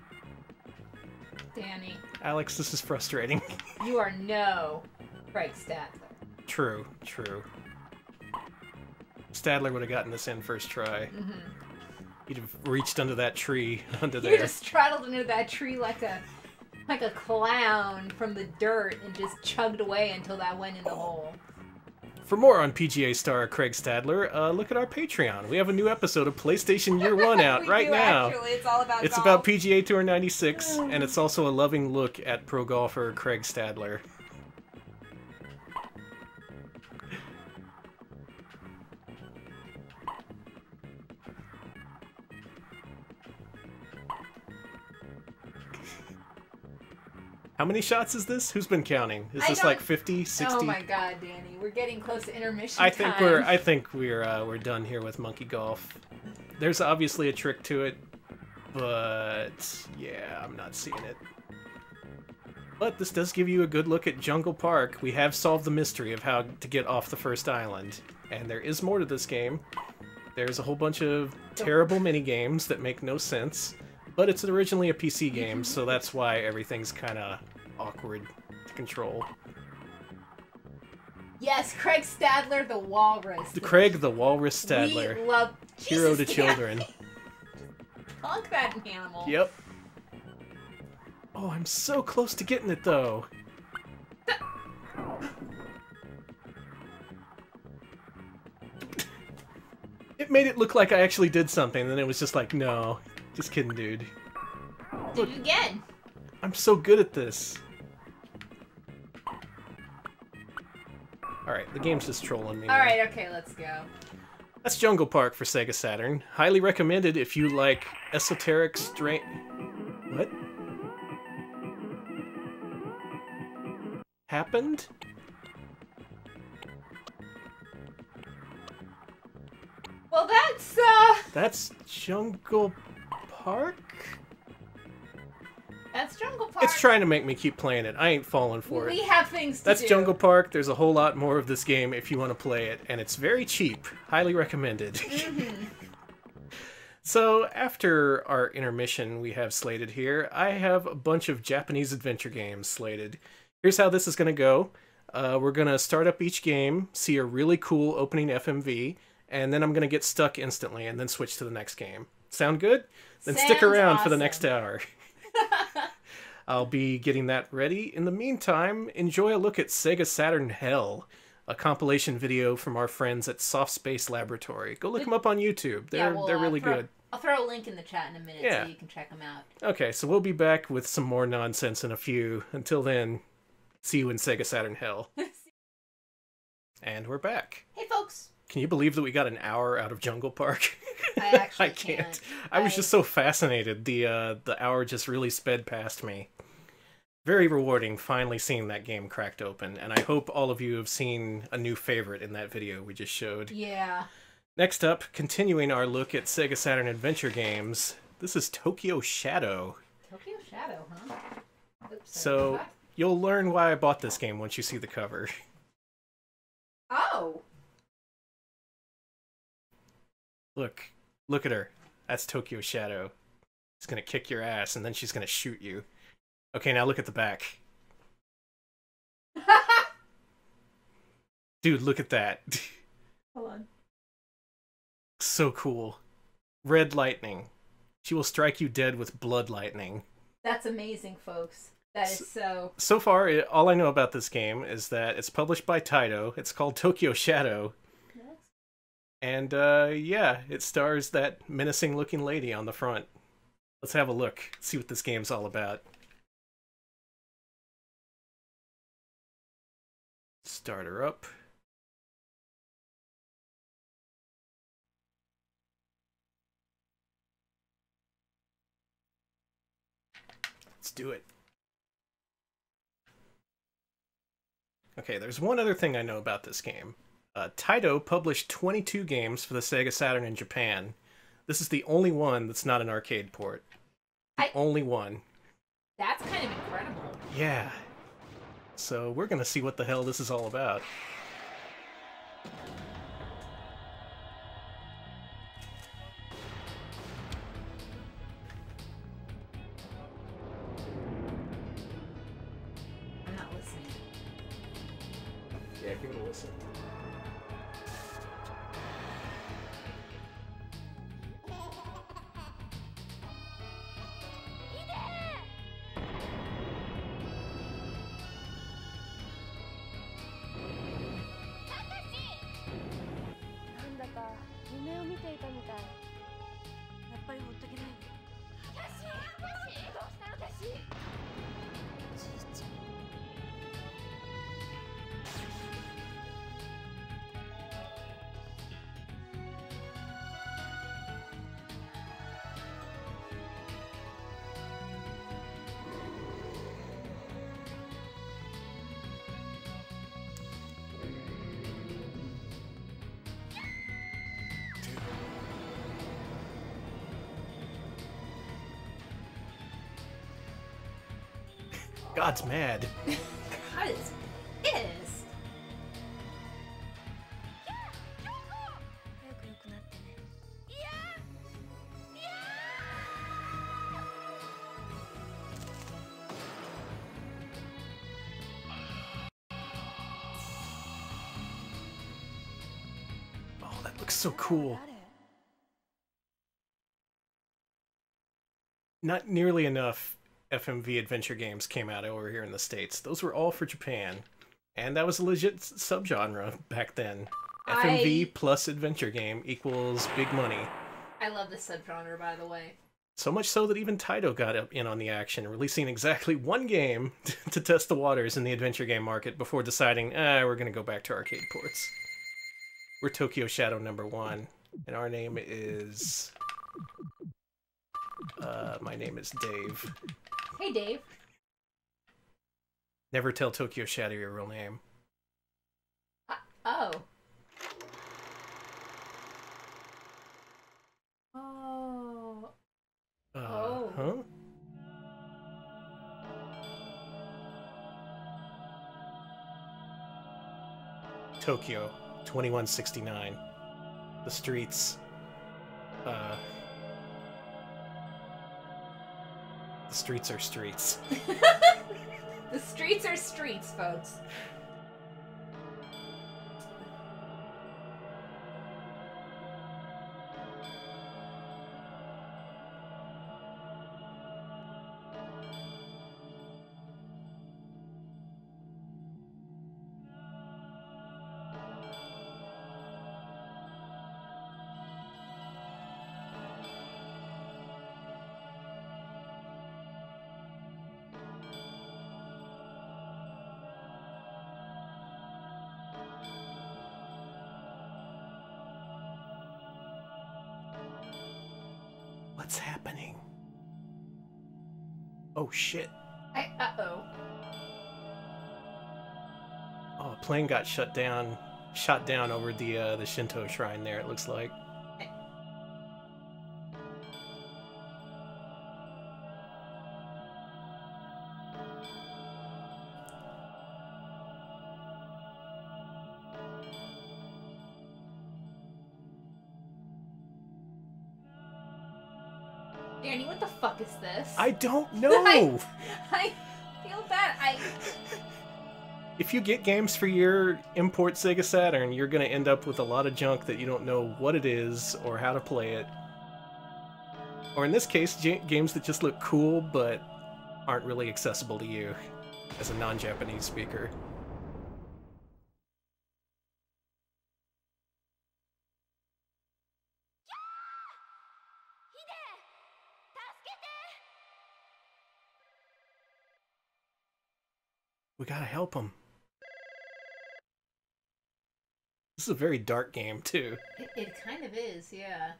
Danny. Alex, this is frustrating. You are no Craig Stadler. True, true. Stadler would have gotten this in first try. Mm-hmm. He'd have reached under that tree, under You there. just straddled under that tree like a like a clown from the dirt and just chugged away until that went in the hole. For more on P G A star Craig Stadler, uh, look at our Patreon. We have a new episode of PlayStation Year One out we right do, now. Actually, it's all about It's golf. about P G A Tour ninety-six, and it's also a loving look at pro golfer Craig Stadler. How many shots is this? Who's been counting? Is I this don't- like fifty, sixty? Oh my God, Danny, we're getting close to intermission I think time. we're I think we're uh, we're done here with monkey golf. There's obviously a trick to it, but yeah, I'm not seeing it. But this does give you a good look at Jungle Park. We have solved the mystery of how to get off the first island, and there is more to this game. There's a whole bunch of terrible mini games that make no sense, but it's originally a P C game, so that's why everything's kind of awkward to control. Yes, Craig Stadler, the walrus. The Craig the Walrus Stadler. We love Hero Jesus, to children. Punk that animal. Yep. Oh, I'm so close to getting it, though. it made it look like I actually did something, and then it was just like, no. Just kidding, dude. Do it again. I'm so good at this. Alright, the game's just trolling me. Alright, okay, let's go. That's Jungle Park for Sega Saturn. Highly recommended if you like esoteric strange... What? Happened? Well, that's, uh... That's Jungle Park? That's Jungle Park. It's trying to make me keep playing it. I ain't falling for we it. We have things to That's do. Jungle Park. There's a whole lot more of this game if you want to play it, and it's very cheap. Highly recommended. Mm-hmm. So, after our intermission we have slated here, I have a bunch of Japanese adventure games slated. Here's how this is going to go. Uh, we're going to start up each game, see a really cool opening F M V, and then I'm going to get stuck instantly and then switch to the next game. Sound good? Then Sounds stick around awesome. for the next hour. I'll be getting that ready. In the meantime, enjoy a look at Sega Saturn Hell, a compilation video from our friends at Soft Space Laboratory. Go look them up on YouTube. They're, yeah, well, they're really uh, throw, good. I'll throw a link in the chat in a minute Yeah. so you can check them out. Okay, so we'll be back with some more nonsense in a few. Until then, see you in Sega Saturn Hell. And we're back. Hey, folks. Can you believe that we got an hour out of Jungle Park? I actually I can't. can't. I was I- just so fascinated. The uh, the hour just really sped past me. Very rewarding finally seeing that game cracked open, and I hope all of you have seen a new favorite in that video we just showed. Yeah. Next up, continuing our look at Sega Saturn Adventure games, this is Tokyo Shadow. Tokyo Shadow, huh? Oops, sorry, So, go back. you'll learn why I bought this game once you see the cover. Oh. Look. Look at her. That's Tokyo Shadow. She's gonna kick your ass, and then she's gonna shoot you. Okay, now look at the back. Dude, look at that. Hold on. So cool. Red lightning. She will strike you dead with blood lightning. That's amazing, folks. That is so... So far, it, all I know about this game is that it's published by Taito. It's called Tokyo Shadow. Yes. And, uh, yeah, it stars that menacing-looking lady on the front. Let's have a look, see what this game's all about. Start her up. Let's do it. Okay, there's one other thing I know about this game. Uh, Taito published twenty-two games for the Sega Saturn in Japan. This is the only one that's not an arcade port. The I- only one. That's kind of incredible. Yeah. So we're gonna see what the hell this is all about. I'm not listening. Yeah, give it a listen. God's mad. God is pissed. Oh, that looks so cool. Not nearly enough F M V adventure games came out over here in the States. Those were all for Japan. And that was a legit s- subgenre back then. F M V I... plus adventure game equals big money. I love this subgenre, by the way. So much so that even Taito got up in on the action, releasing exactly one game to test the waters in the adventure game market before deciding, ah, we're going to go back to arcade ports. We're Tokyo Shadow number one, and our name is... Uh, my name is Dave. Hey, Dave. Never tell Tokyo Shadow your real name. Uh, oh. Oh. Uh, oh. Huh? Tokyo, twenty-one sixty-nine. The streets. Uh... The streets are streets. The streets are streets, folks. What's happening? Oh shit. I, uh-oh. Oh, a plane got shut down, shot down over the uh, the Shinto shrine there, it looks like. Danny, what the fuck is this? I don't know! I, I feel bad. I... If you get games for your import Sega Saturn, you're gonna end up with a lot of junk that you don't know what it is or how to play it. Or in this case, j games that just look cool but aren't really accessible to you as a non-Japanese speaker. We gotta help him. This is a very dark game, too. It, it kind of is, yeah.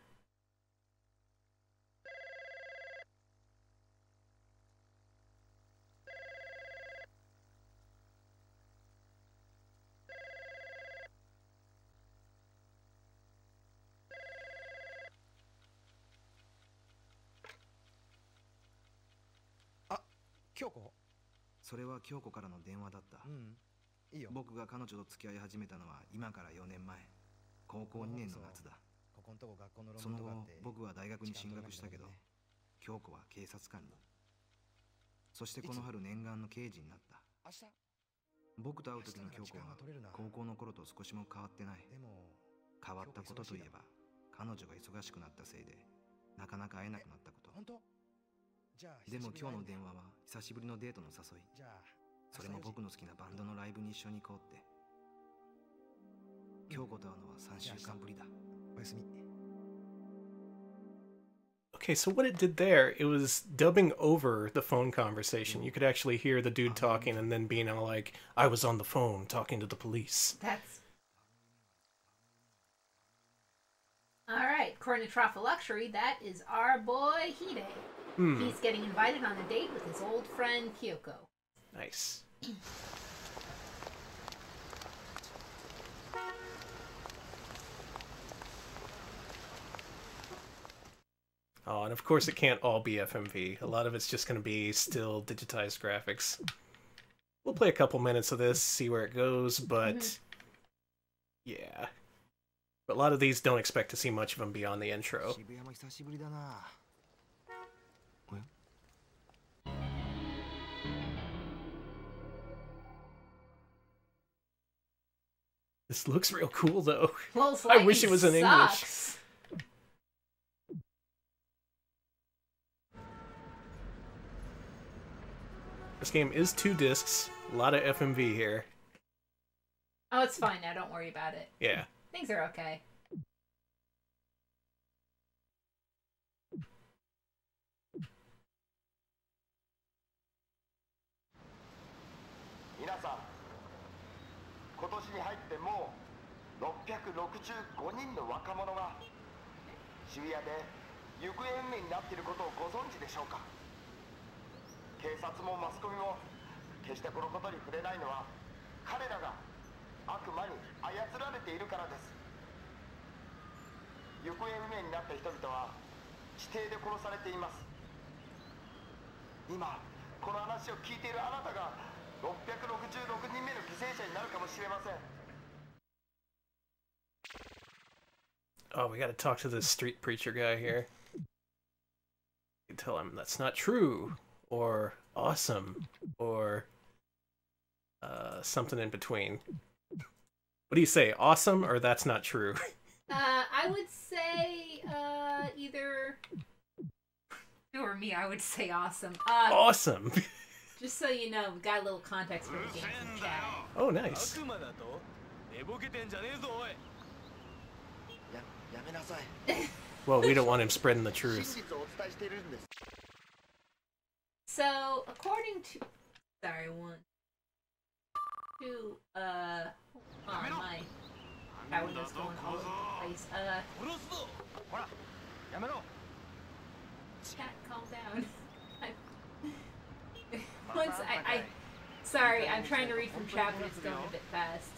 Ah, Kyoko? それは京子からの電話だった。 うん、いいよ。 僕が彼女と付き合い始めたのは今からよねんまえ。高校にねんの夏だ。 ここんとこ学校の論その後文とかって僕は大学に進学したけど、京子は警察官に。そしてこの春念願の刑事になった。 明日僕と会う時の京子は高校の頃と少しも変わってない。 でも変わったことといえば彼女が忙しくなったせいでなかなか会えなくなったこと。 本当？じゃあでも今日の電話は久しぶりのデートの誘い。 じゃあそれも僕の好きなバンドのライブに一緒に行こうって。京子と会うのはさんしゅうかんぶりだ。 おやすみ。 Okay, so what it did there, it was dubbing over the phone conversation. You could actually hear the dude talking and then being all like, I was on the phone talking to the police. That's... Alright, according to Truffle Luxury, that is our boy Hide. Hmm. He's getting invited on a date with his old friend Kyoko. Nice. Oh, and of course it can't all be F M V. A lot of it's just going to be still digitized graphics. We'll play a couple minutes of this, see where it goes, but... Mm-hmm. Yeah. But a lot of these don't expect to see much of them beyond the intro. This looks real cool, though. Well, I wish it was in English. This game is two discs. A lot of F M V here. Oh, it's fine now. Don't worry about it. Yeah. Things are okay. 皆さん、今年に入ってもうろっぴゃくろくじゅうごにんの若者が渋谷で行方不明になっていることをご存知でしょうか。警察もマスコミも決してこのことに触れないのは彼らが悪魔に操られているからです。行方不明になった人々は地底で殺されています。今この話を聞いているあなたがろっぴゃくろくじゅうろくにんめの犠牲者になるかもしれません。 Oh, we gotta talk to this street preacher guy here. You tell him that's not true, or awesome, or uh, something in between. What do you say, awesome or that's not true? Uh, I would say uh, either... Or me, I would say awesome. Uh, Awesome! Just so you know, we got a little context for the games in chat. Oh, nice. ややめなさい。 Well, we don't want him spreading the truth. 真実をお伝えしているんです。 So, according to... Sorry, one... Two, uh... Oh, my... That window's going all over the place. Uh... ほら、やめろ。 Chat, calm down. Once I, I... Sorry, I'm trying to read from chat, but it's going a bit fast.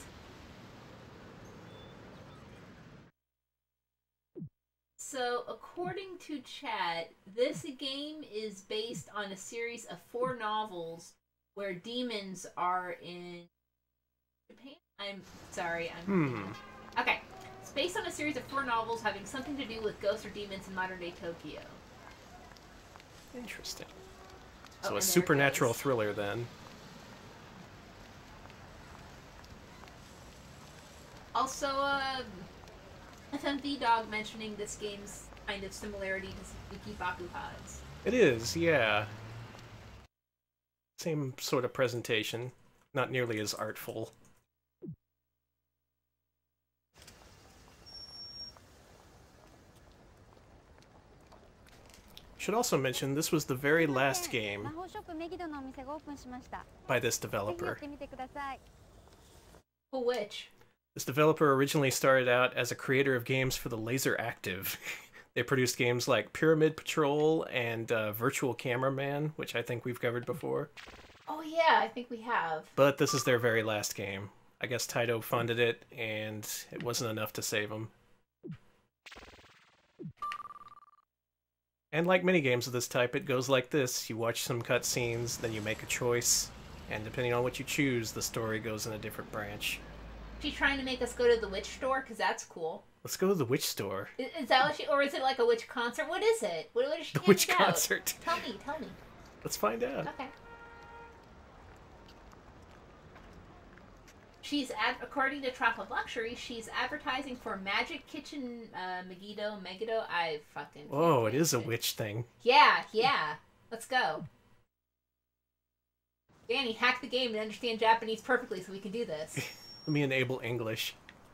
So, according to chat, this game is based on a series of four novels where demons are in Japan? I'm sorry, I'm... Hmm. Okay. It's based on a series of four novels having something to do with ghosts or demons in modern-day Tokyo. Interesting. Oh, So and a there it supernatural goes. thriller then. Also, uh, F M V Dog mentioning this game's kind of similarity to Yuki Bakuha's. It is, yeah. Same sort of presentation. Not nearly as artful. Should also mention this was the very last game 魔法ショップメギドのお店がオープンしました。 by this ぜひ寄っ developer. てみてください。 Oh, which? This developer originally started out as a creator of games for the Laser Active. They produced games like Pyramid Patrol and uh, Virtual Cameraman, which I think we've covered before. Oh yeah, I think we have. But this is their very last game. I guess Taito funded it, and it wasn't enough to save them. And like many games of this type, it goes like this. You watch some cutscenes, then you make a choice, and depending on what you choose, the story goes in a different branch. She's trying to make us go to the witch store, because that's cool. Let's go to the witch store. Is, is that what she... Or is it like a witch concert? What is it? What, what is she The witch handing out? concert. Tell me, tell me. Let's find out. Okay. She's, ad- according to Trop of Luxury, she's advertising for Magic Kitchen uh, Megiddo. Megiddo? I fucking... can't Whoa, it is a pronounce it. witch thing. Yeah, yeah. Let's go. Danny, hack the game and understand Japanese perfectly so we can do this. Let me enable English.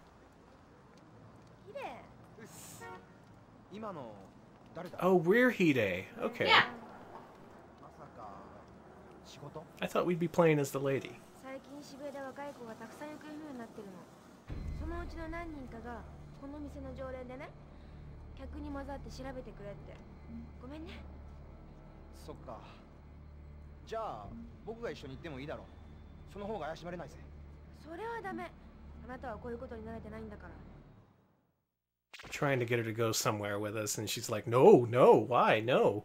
綺麗。 今の誰だ。 Oh, we're Hide. Okay. Yeah. まさか仕事？ I thought we'd be playing as the lady. 最近渋谷で若い子がたくさん行方不明になってるの。そのうちの何人かがこの店の常連でね、客に混ざって調べてくれって。ごめんね。 そっか。じゃあ僕が一緒に行ってもいいだろう。その方が怪しまれないぜ。 それはダメ。あなたはこういうことに慣れてないんだから。 Trying to get her to go somewhere with us, and she's like, no, no, why, no.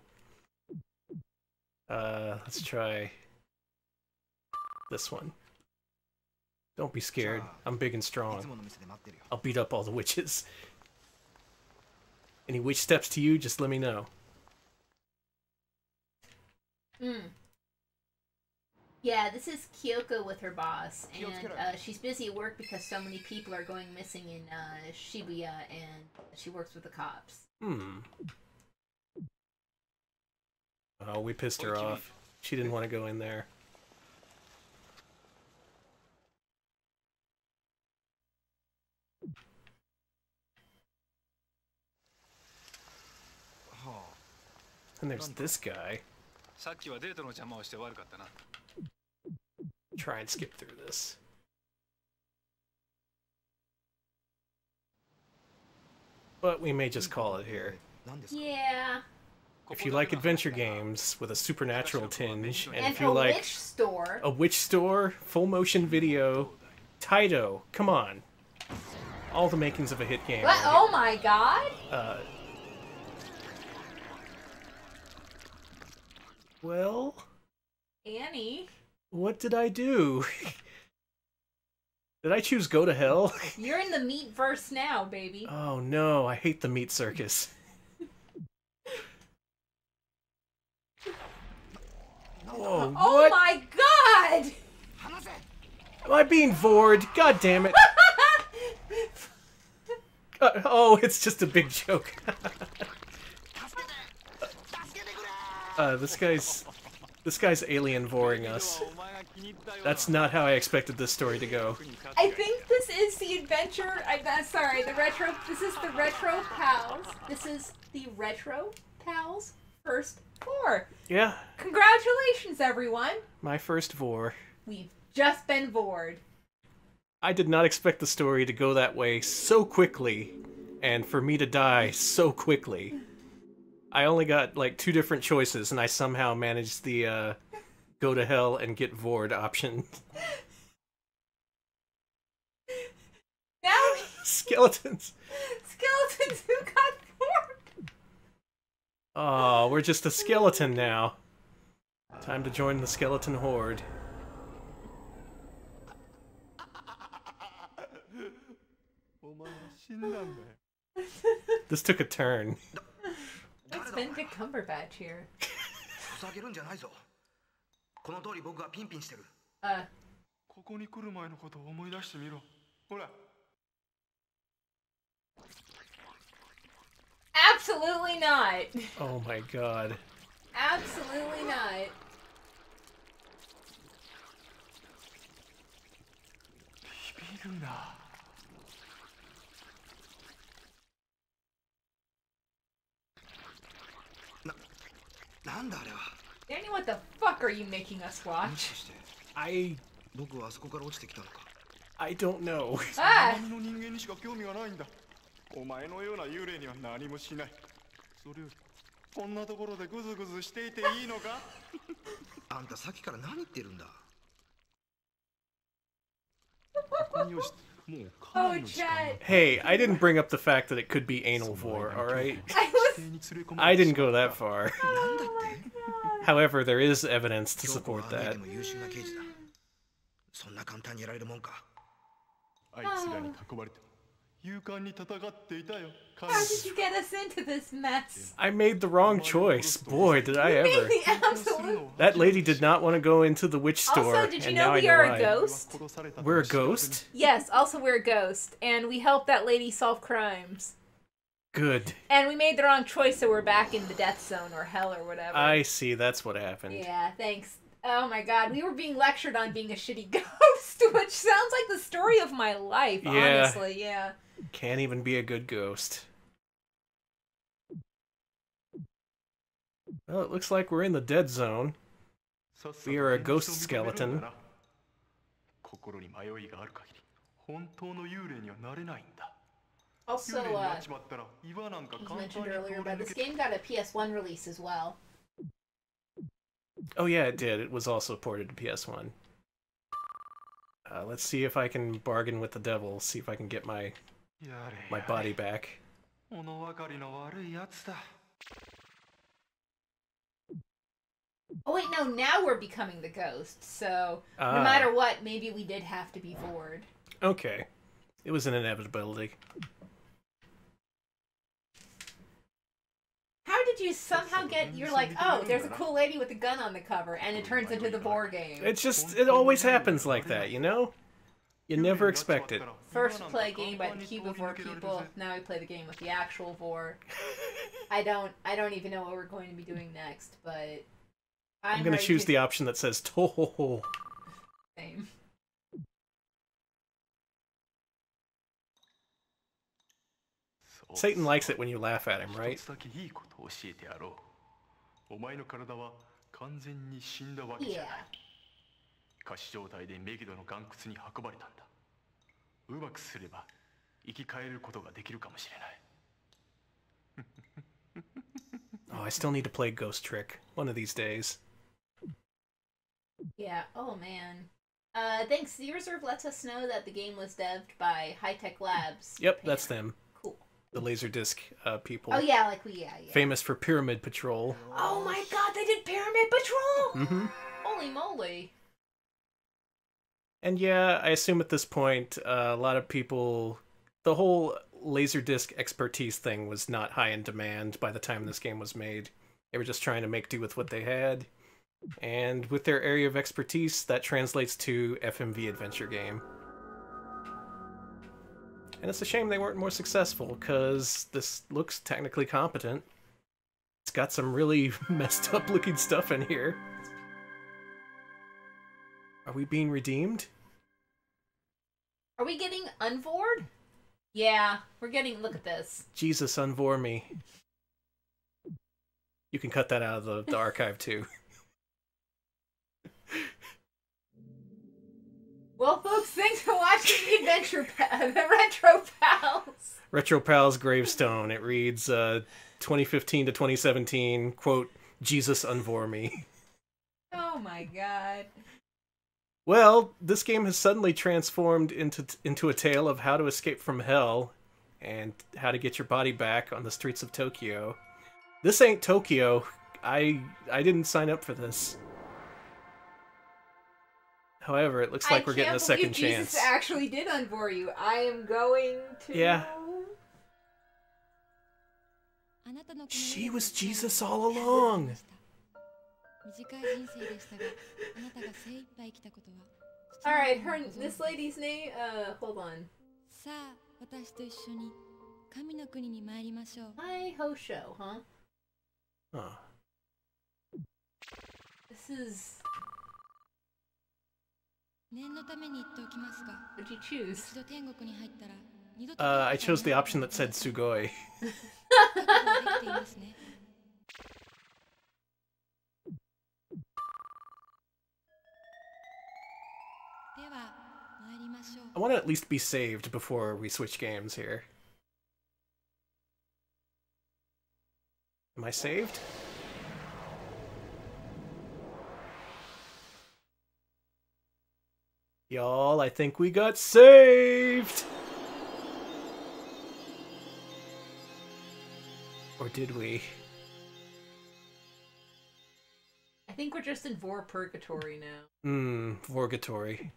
Uh, let's try this one. Don't be scared. I'm big and いつ strong. もの店で待ってるよ。 I'll beat up all the witches. Any witch steps to you, just let me know. Mm. Yeah, this is Kyoko with her boss, and uh, she's busy at work because so many people are going missing in uh, Shibuya, and she works with the cops. Hmm. Oh, we pissed her off. She didn't want to go in there. And there's this guy. さっきはデートの邪魔をして悪かったな。 Try and skip through this. But we may just call it here. Yeah. If you like adventure games with a supernatural tinge, and, And if you a like witch store. a witch store, full motion video, Taito, come on. All the makings of a hit game. What? right Oh my god! here. Uh, well, Annie, what did I do? Did I choose Go to Hell? you're in the meat verse now, baby. Oh no, I hate the meat circus. Whoa, Oh what? my god! Am I being vored? God damn it. Uh, oh, it's just a big joke. uh, this guy's... This guy's alien voring us. That's not how I expected this story to go. I think this is the adventure. I'm not sorry. The retro. This is the retro pals. This is the retro pals first four. Yeah, Congratulations, everyone. my first vor. We've just been bored. I did not expect the story to go that way so quickly, and for me to die so quickly. I only got like two different choices, and I somehow managed the uh, go to hell and get vored option. Now, Skeletons. skeletons who got bored. Oh, we're just a skeleton now. Time to join the skeleton horde. This took a turn. It's Benedict Cumberbatch here. ふざけるんじゃないぞ。この通り僕はピンピンしてる。 Uh, ここに来る前のことを思い出してみろ。ほら。 absolutely not. Oh my god. Absolutely not. ビビるな。 なんだあれは。 Danny, what the fuck are you making us も watch? しかして I 僕はあそこから落ちてきたのか。 I don't know. Ah! 周りの人間にしか興味がないんだ。お前のような幽霊には何もしない。それよりこんなところでグズグズしていていいのか？ あんたさっきから何言ってるんだ。 ここによし、もうか Oh, なりの時間が Chad. Hey, I didn't bring up the fact that it could be anal vor, alright? I was. に連れ込ま I れて didn't go that far. なんだって。 However, there is evidence to 京子は support あの家 that. でも優秀な刑事だ。そんな簡単にやられるもんか。 あいつらに囲まれて勇敢に戦っていたよ。彼 How did you get us into this mess? I made the wrong choice. Boy, did I You made ever. the absolute. That lady did not want to go into the witch store, Also, did you and know now I we know are a why. ghost? We're a ghost? Yes, also we're a ghost, and we helped that lady solve crimes. Good. And we made the wrong choice, so we're back in the death zone or hell or whatever. I see, that's what happened. Yeah, thanks. Oh my god, we were being lectured on being a shitty ghost, which sounds like the story of my life, Yeah. honestly, yeah. Can't even be a good ghost. Well, it looks like we're in the dead zone. We are a ghost skeleton. 心に迷いがある限り本当の幽霊にはなれないんだ。 Also, 幽霊にな uh, っちまったら岩なんか was 簡単 mentioned に earlier, 通り but 抜 this け game got a P S one release as well. Oh yeah, it did. It was also ported to P S one. Uh, let's see if I can bargain with the devil, see if I can get my やれ my やれ body back. 物分かりの悪いやつだ。 Oh wait, no, now we're becoming the ghost, so no Ah. matter what, maybe we did have to be bored. Okay. It was an inevitability. How did you somehow get, you're like, oh, there's a cool lady with a gun on the cover, and it turns into the Boar game. It's just, it always happens like that, you know? You never expect it. First play a game by the Cube of War people, now we play the game with the actual Vor. I don't, I don't even know what we're going to be doing next, but I'm, I'm gonna ready choose to... the option that says Toho. Same. Satan likes it when you laugh at him, right? 一つだけいいことを教えてやろう。 お前の体は完全に死んだわけじゃない。仮死状態でメギドの岩窟に運ばれたんだ。うまくすれば生き返ることができるかもしれない。 Oh, I still need to play Ghost Trick one of these days. Yeah, oh man. Uh, thanks. The reserve lets us know that the game was devved by High Tech Labs. Yep, Japan. that's them. Cool. The Laserdisc uh, people. Oh yeah, like we, yeah, yeah. Famous for Pyramid Patrol. Oh my god, they did Pyramid Patrol! Mm-hmm. Holy moly. And yeah, I assume at this point, uh, a lot of people... The whole Laserdisc expertise thing was not high in demand by the time this game was made. They were just trying to make do with what they had. And with their area of expertise, that translates to F M V adventure game. And it's a shame they weren't more successful, because this looks technically competent. It's got some really messed up looking stuff in here. Are we being redeemed? Are we getting unvored? Yeah, we're getting... Look at this. Jesus, unvore me. You can cut that out of the, the archive, too. Well, folks, thanks for watching the Adventure pa the Retro Pals. Retro Pals gravestone. It reads, uh, twenty fifteen to twenty seventeen, quote, Jesus, unvore me. Oh my god. Well, this game has suddenly transformed into into a tale of how to escape from hell and how to get your body back on the streets of Tokyo. This ain't Tokyo. I I didn't sign up for this. However, it looks like I we're getting a second Jesus chance. Jesus actually did unvore you. I am going to... Yeah. She was Jesus all along. Alright, her, this lady's name, uh, hold on. Hi, Hosho, huh? Huh. This is... What'd you choose? Uh, I chose the option that said Sugoi. I want to at least be saved before we switch games here. Am I saved? Y'all, I think we got saved! Or did we? I think we're just in Vor Purgatory now. Hmm, Vorgatory.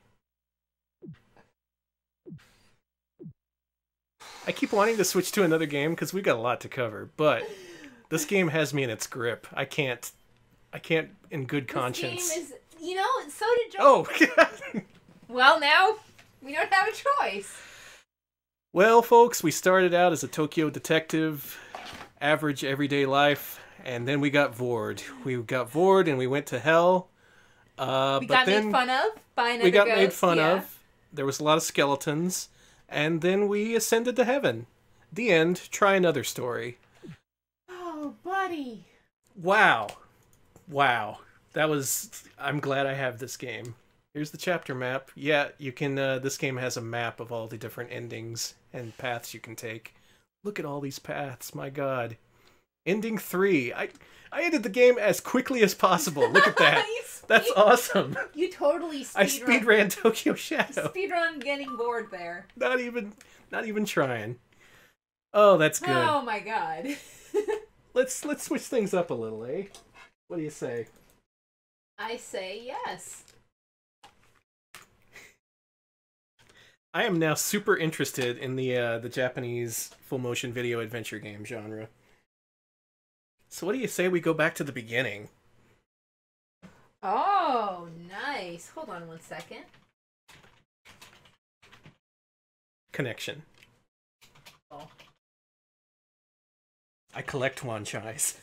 I keep wanting to switch to another game because we got a lot to cover, but this game has me in its grip. I can't, I can't in good conscience. This game is, you know, so did John. Oh! Well, now we don't have a choice. Well, folks, we started out as a Tokyo detective, average everyday life, and then we got vored. We got vored and we went to hell. Uh, we but got then made fun of by another We got ghost, made fun yeah. of. There was a lot of skeletons. And then we ascended to heaven. The end. Try another story. Oh, buddy. Wow. Wow. That was... I'm glad I have this game. Here's the chapter map. Yeah, you can... Uh, this game has a map of all the different endings and paths you can take. Look at all these paths. My god. Ending three. I I ended the game as quickly as possible. Look at that. speed, That's awesome. You totally speed I speed ran Tokyo Shadow. Speedrun getting bored there. Not even, not even trying. Oh, that's good. Oh my god. let's let's switch things up a little, eh? What do you say? I say yes. I am now super interested in the uh, the Japanese full motion video adventure game genre. So what do you say we go back to the beginning? Oh, nice. Hold on one second. Connection. Oh. I collect wanchais.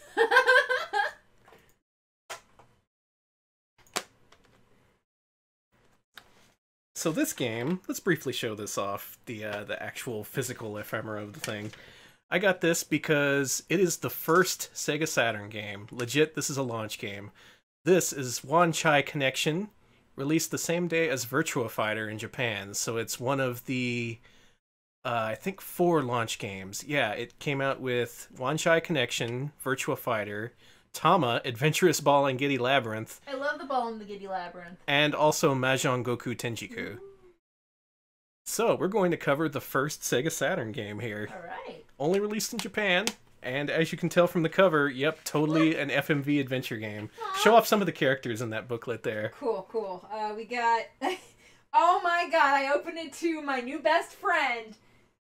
So this game, let's briefly show this off, the uh, the actual physical ephemera of the thing. I got this because it is the first Sega Saturn game. Legit, this is a launch game. This is Wanchai Connection, released the same day as Virtua Fighter in Japan. So it's one of the, uh, I think, four launch games. Yeah, it came out with Wanchai Connection, Virtua Fighter, Tama, Adventurous Ball and Giddy Labyrinth. I love the Ball and the Giddy Labyrinth. And also Mahjong Goku Tenjiku. So, we're going to cover the first Sega Saturn game here. Alright. Only released in Japan, and as you can tell from the cover, yep, totally an F M V adventure game. Aww. Show off some of the characters in that booklet there. Cool, cool. Uh, we got... oh my god, I opened it to my new best friend.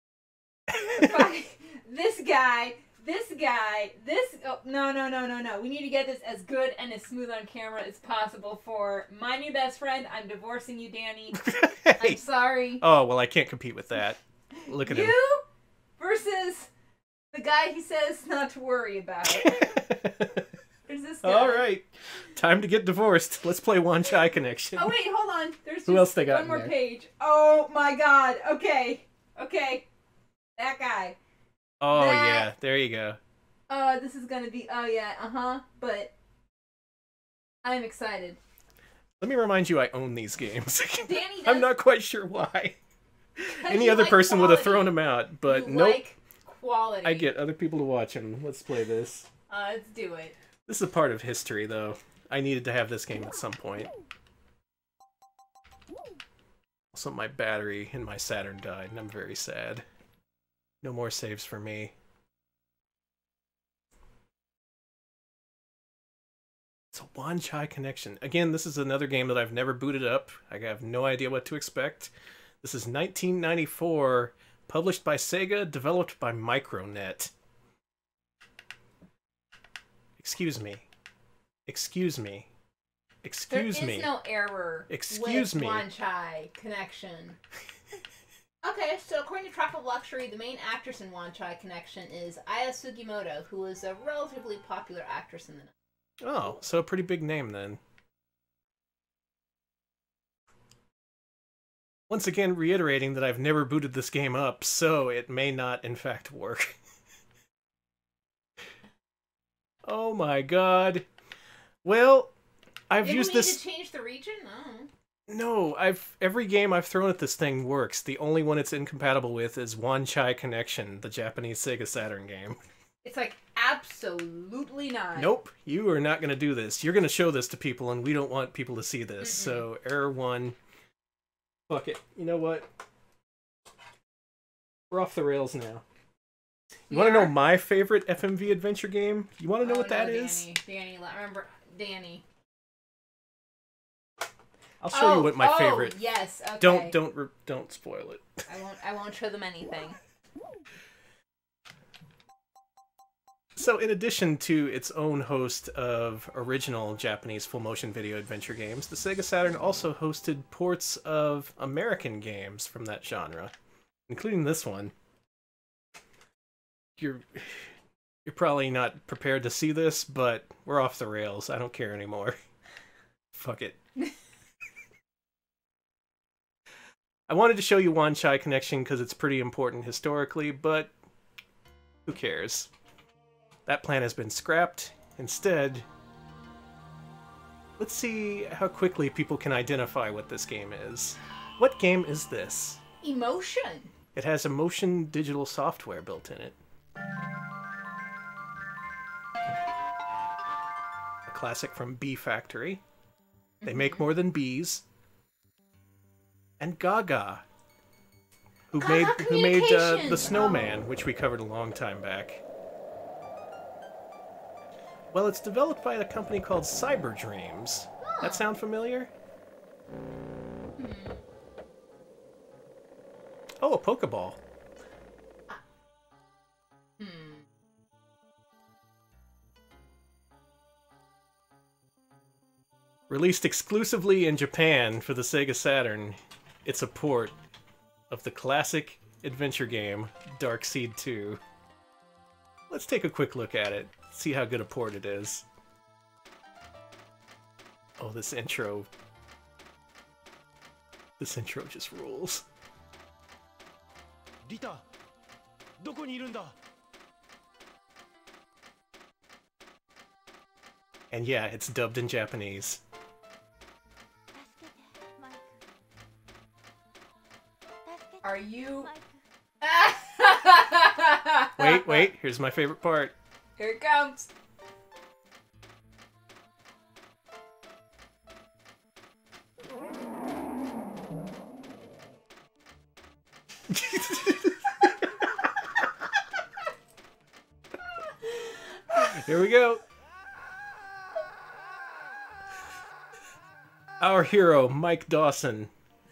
This guy... This guy, this, oh, no, no, no, no, no. We need to get this as good and as smooth on camera as possible for my new best friend. I'm divorcing you, Danny. Hey. I'm sorry. Oh, well, I can't compete with that. Look at you him. You versus the guy he says not to worry about. There's this guy. All right. Time to get divorced. Let's play Wanchai Connection. Oh, wait, hold on. There's Who just else they got one more there? page. Oh, my God. Okay. Okay. That guy. Oh, that, yeah. There you go. Uh, this is gonna be... Oh, yeah. Uh-huh. But... I'm excited. Let me remind you I own these games. Danny does. I'm not quite sure why. Any other like person quality. would have thrown them out, but you nope. Like quality. I get other people to watch them. Let's play this. Uh, let's do it. This is a part of history, though. I needed to have this game at some point. Also, my battery in my Saturn died, and I'm very sad. No more saves for me. It's a Wanchai Connection. Again, this is another game that I've never booted up. I have no idea what to expect. This is nineteen ninety-four, published by Sega, developed by Micronet. Excuse me. Excuse me. Excuse there me. There is no error Excuse with me. Wanchai Connection. Okay, so according to Trap of Luxury, the main actress in Wanchai Connection is Aya Sugimoto, who was a relatively popular actress in the nineties. Oh, so a pretty big name then. Once again, reiterating that I've never booted this game up, so it may not, in fact, work. Oh my god. Well, I've Did used we need this... to change the region? No. No, I've every game I've thrown at this thing works. The only one it's incompatible with is Wanchai Connection, the Japanese Sega Saturn game. It's like, absolutely not. Nope, you are not going to do this. You're going to show this to people, and we don't want people to see this. Mm-mm. So, error one. Fuck it. You know what? We're off the rails now. You want to know my favorite F M V adventure game? You want to know oh, what that no, is? Danny, Danny, remember, Danny. I'll show oh, you what my oh, favorite. Yes, okay. Don't don't don't spoil it. I won't. I won't show them anything. So, in addition to its own host of original Japanese full-motion video adventure games, the Sega Saturn also hosted ports of American games from that genre, including this one. You're you're probably not prepared to see this, but we're off the rails. I don't care anymore. Fuck it. I wanted to show you Wanchai Connection because it's pretty important historically, but who cares? That plan has been scrapped. Instead, let's see how quickly people can identify what this game is. What game is this? Emotion. It has Emotion digital software built in it. A classic from Bee Factory. They make Mm-hmm. more than bees. And Gaga, who Gaga made who made uh, Communications! the Snowman, Oh. which we covered a long time back. Well, it's developed by a company called Cyber Dreams. Huh. That sound familiar? Hmm. Oh, a Pokeball. Hmm. Released exclusively in Japan for the Sega Saturn, it's a port of the classic adventure game Dark Seed two. Let's take a quick look at it, see how good a port it is. Oh, this intro. This intro just rules. Rita, どこにいるんだ? And yeah, it's dubbed in Japanese. Are you... Wait, wait, here's my favorite part. Here it comes. Here we go. Our hero, Mike Dawson.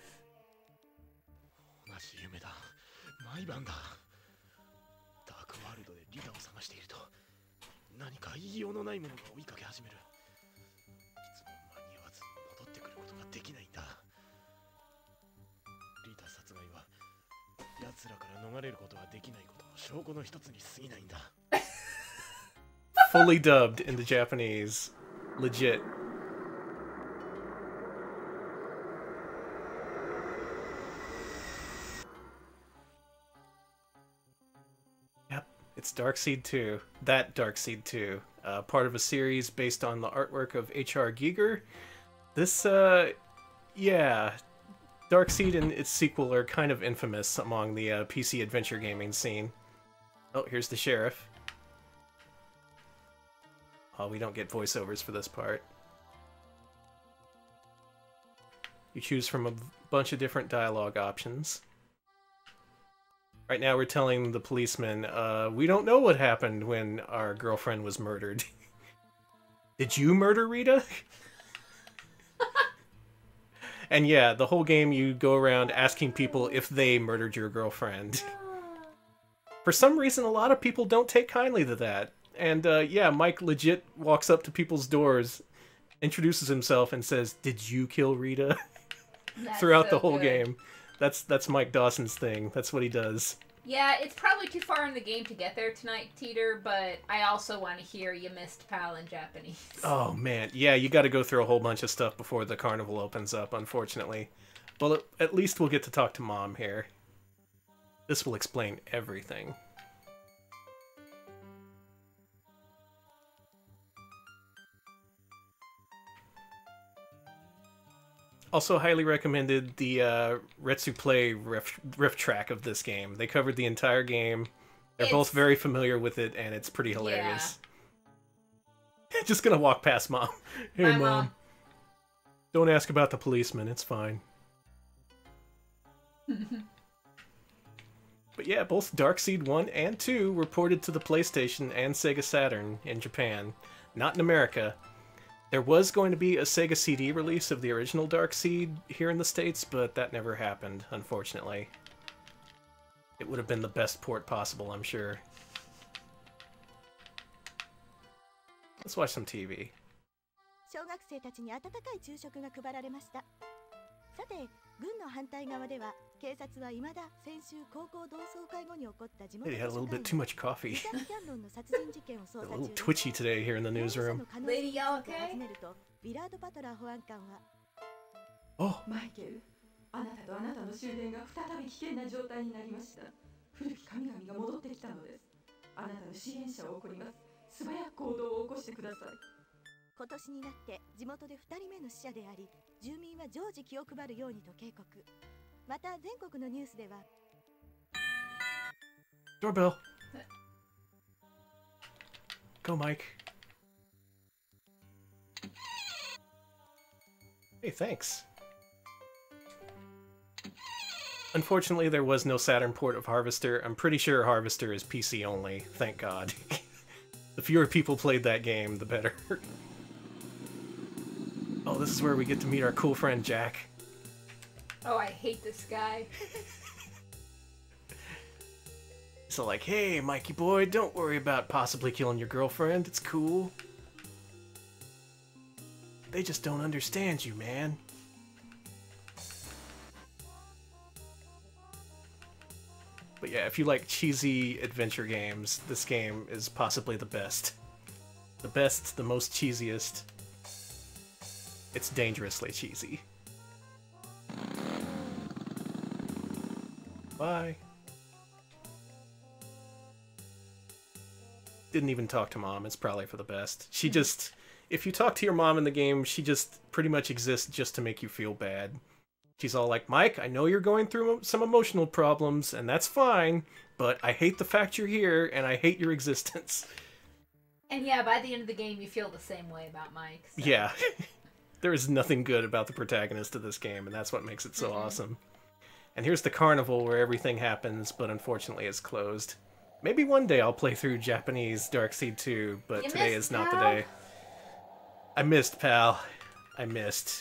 同じ夢だ。毎晩だ。ダークワールドでリタを探していると、何か言いようのないものが追いかけ始める。いつも間に合わず戻ってくることができないんだ。リタ殺害は奴らから逃れることができないことの証拠の一つに過ぎないんだ。 Fully dubbed into Japanese. Legit. Yep, it's Darkseid two. That Darkseid two. Uh, part of a series based on the artwork of H R Giger. This, uh, yeah. Darkseid and its sequel are kind of infamous among the uh, P C adventure gaming scene. Oh, here's the sheriff. Oh, we don't get voiceovers for this part. You choose from a bunch of different dialogue options. Right now we're telling the policeman, uh, we don't know what happened when our girlfriend was murdered. Did you murder Rita? And yeah, the whole game you go around asking people if they murdered your girlfriend. For some reason, a lot of people don't take kindly to that. And uh, yeah, Mike legit walks up to people's doors, introduces himself, and says, "Did you kill Rita?" Throughout so the whole good. game. That's that's Mike Dawson's thing. That's what he does. Yeah, it's probably too far in the game to get there tonight, Teeter, but I also want to hear You Missed Pal in Japanese. Oh man, yeah, you got to go through a whole bunch of stuff before the carnival opens up, unfortunately. But at least we'll get to talk to Mom here. This will explain everything. Also highly recommended the uh, Retsu Play riff, riff track of this game. They covered the entire game. They're It's... both very familiar with it, and it's pretty hilarious. Yeah. Just gonna walk past Mom. Hey, My Mom. mom. Don't ask about the policeman. It's fine. But yeah, both Darkseid one and two were ported to the PlayStation and Sega Saturn in Japan. Not in America. There was going to be a Sega C D release of the original Darkseid here in the States, but that never happened, unfortunately. It would have been the best port possible, I'm sure. Let's watch some T V. 小学生たちに温かい昼食が配られました。さて、軍の反対側では警察は未だ先週高校同窓会後に起こった地元 They had a little bit too much coffee. リタ・キャンロンの殺人事件を捜 A 査 little 中 twitchy today here in the newsroom. Lady, y'all okay? 尋ねるとビラード・パトラー保安官は Oh, マイケル、あなたとあなたの終電が再び危険な状態になりました。古き神々が戻ってきたのです。あなたの支援者を送ります。素早く行動を起こしてください。 今年になって地元でふたりめの死者であり、住民は常時気を配るようにと警告。また全国のニュースでは doorbell. Go, Mike. Hey, thanks. Unfortunately, there was no Saturn port of Harvester. I'm pretty sure Harvester is P C only, thank God. The fewer people played that game, the better. Oh, this is where we get to meet our cool friend Jack. Oh, I hate this guy. So like, hey, Mikey boy, don't worry about possibly killing your girlfriend. It's cool. They just don't understand you, man. But yeah, if you like cheesy adventure games, this game is possibly the best. The best, the most cheesiest. It's dangerously cheesy. Bye. Didn't even talk to Mom. It's probably for the best. She just if you talk to your mom in the game, she just pretty much exists just to make you feel bad. She's all like, Mike, I know you're going through some emotional problems, and that's fine, but I hate the fact you're here, and I hate your existence. And yeah, by the end of the game, you feel the same way about Mike. So. Yeah. There is nothing good about the protagonist of this game, and that's what makes it so mm-hmm. awesome. And here's the carnival where everything happens, but unfortunately it's closed. Maybe one day I'll play through Japanese Darkseid two, but you today missed, is not pal. the day. I missed, pal. I missed.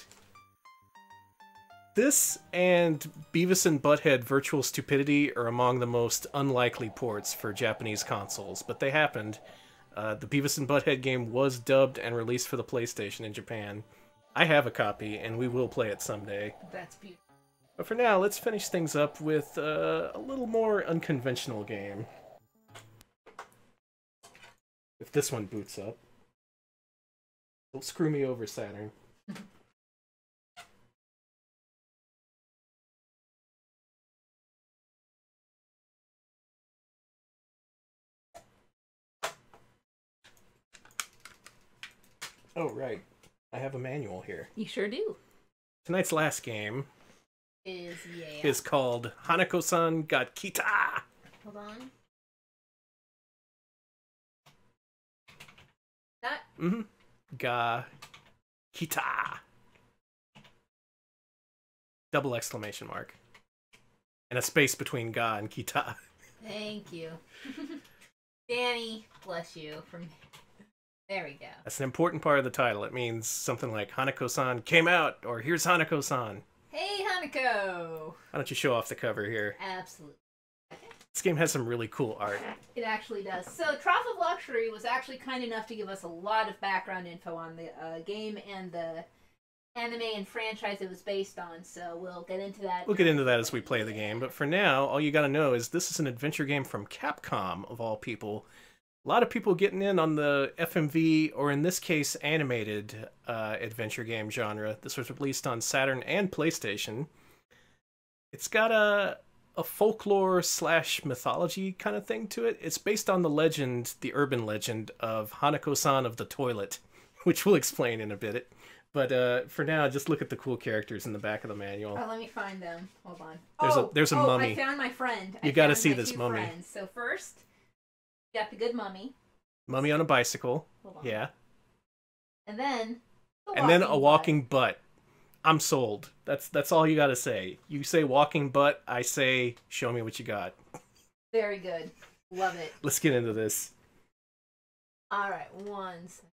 This and Beavis and Butthead Virtual Stupidity are among the most unlikely ports for Japanese consoles, but they happened. Uh, the Beavis and Butthead game was dubbed and released for the PlayStation in Japan. I have a copy, and we will play it someday. That's beautiful. But for now, let's finish things up with uh, a little more unconventional game. If this one boots up. Don't screw me over, Saturn. Oh, right. I have a manual here. You sure do. Tonight's last game is yeah. is called Hanako-san Ga Kita. Hold on. That? Mm-hmm. Ga Kita. Double exclamation mark. And a space between Ga and Kita. Thank you. Danny, bless you. From There we go. That's an important part of the title. It means something like Hanako-san came out, or here's Hanako-san. Hey, Hanako! Why don't you show off the cover here? Absolutely. This game has some really cool art. It actually does. So, Trough of Luxury was actually kind enough to give us a lot of background info on the uh, game and the anime and franchise it was based on, so we'll get into that. We'll get into that as we play the game, but for now, all you gotta know is this is an adventure game from Capcom, of all people. A lot of people getting in on the F M V, or in this case, animated uh, adventure game genre. This was released on Saturn and PlayStation. It's got a, a folklore slash mythology kind of thing to it. It's based on the legend, the urban legend, of Hanako-san of the Toilet, which we'll explain in a bit. But uh, for now, just look at the cool characters in the back of the manual. Oh, let me find them. Hold on. There's oh, a there's a oh, mummy. I found my friend. You I got to found see my this two mummy. Friends. So first, you got the good mummy. Mummy on a bicycle. Hold on. Yeah. And then. The and then a butt. walking butt. I'm sold. That's that's all you got to say. You say walking butt. I say show me what you got. Very good. Love it. Let's get into this. All right. One second.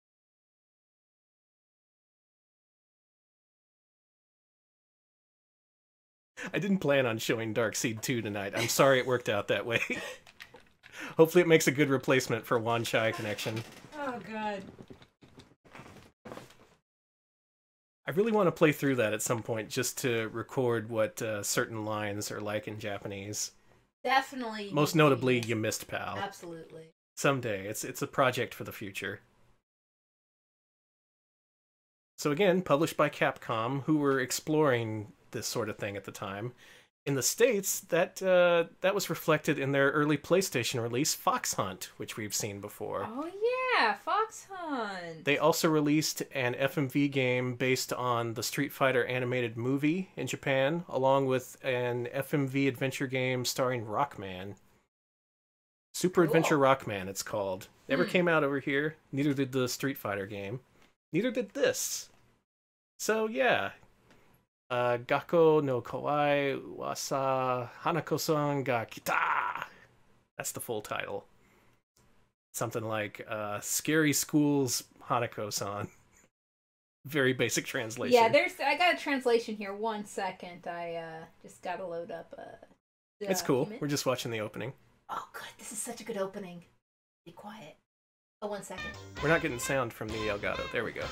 I didn't plan on showing Darkseid two tonight. I'm sorry it worked out that way. Hopefully it makes a good replacement for Wan Chai Connection. Oh, God. I really want to play through that at some point just to record what uh, certain lines are like in Japanese. Definitely. Most notably, You Missed Pal. Absolutely. Someday. It's, it's a project for the future. So again, published by Capcom, who were exploring this sort of thing at the time. In the States, that uh, that was reflected in their early PlayStation release, Fox Hunt, which we've seen before. Oh yeah, Fox Hunt! They also released an F M V game based on the Street Fighter animated movie in Japan, along with an F M V adventure game starring Rockman. Super Cool. Adventure Rockman, it's called. Never Hmm. came out over here. Neither did the Street Fighter game. Neither did this. So yeah. Uh, Gakko no Kawai Wasa Hanako-san Ga Kita. That's the full title. Something like uh, Scary School's Hanako-san. Very basic translation. Yeah, there's. I got a translation here. One second. I uh, just gotta load up a. It's cool. document. We're just watching the opening. Oh, good. This is such a good opening. Be quiet. Oh, one second. We're not getting sound from the Elgato. There we go.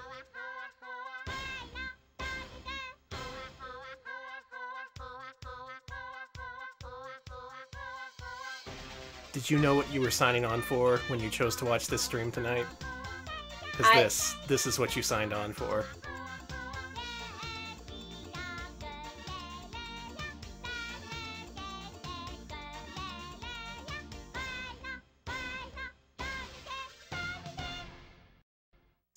Did you know what you were signing on for when you chose to watch this stream tonight? Because I- this, this is what you signed on for.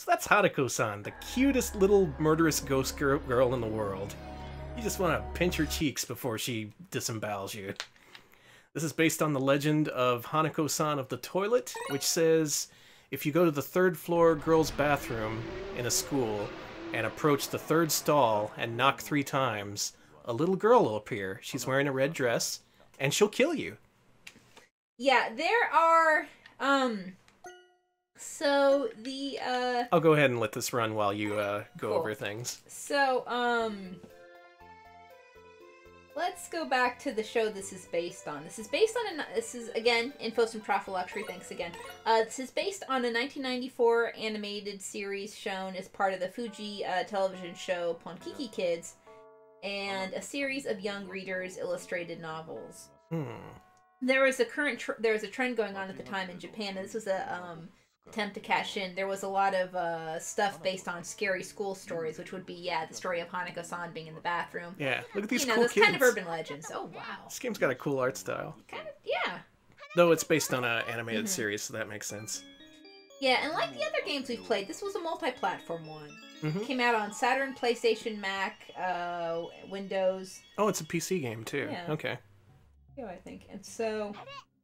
So that's Hanako-san, the cutest little murderous ghost girl, girl in the world. You just want to pinch her cheeks before she disembowels you. This is based on the legend of Hanako-san of the toilet, which says, if you go to the third floor girls' bathroom in a school and approach the third stall and knock three times, a little girl will appear. She's wearing a red dress, and she'll kill you. Yeah, there are, um... So, the, uh... I'll go ahead and let this run while you, uh, go cool. over things. So, um... let's go back to the show this is based on. This is based on a... This is, again, Infos and Profit Luxury, thanks again. Uh, this is based on a nineteen ninety-four animated series shown as part of the Fuji uh, television show Ponkiki Kids, and a series of young readers' illustrated novels. Hmm. There was a current... Tr there was a trend going on at the time in Japan. This was a, um... attempt to cash in. There was a lot of uh, stuff based on scary school stories, which would be, yeah, the story of Hanako-san being in the bathroom. Yeah, look at these you know, cool those kids. kind of urban legends. Oh, wow. This game's got a cool art style. Kind of, yeah. Though it's based on an animated Mm-hmm. series, so that makes sense. Yeah, and like the other games we've played, this was a multi-platform one. Mm-hmm. Came out on Saturn, PlayStation, Mac, uh, Windows. Oh, it's a P C game, too. Yeah. Okay. Yeah, I think. And so...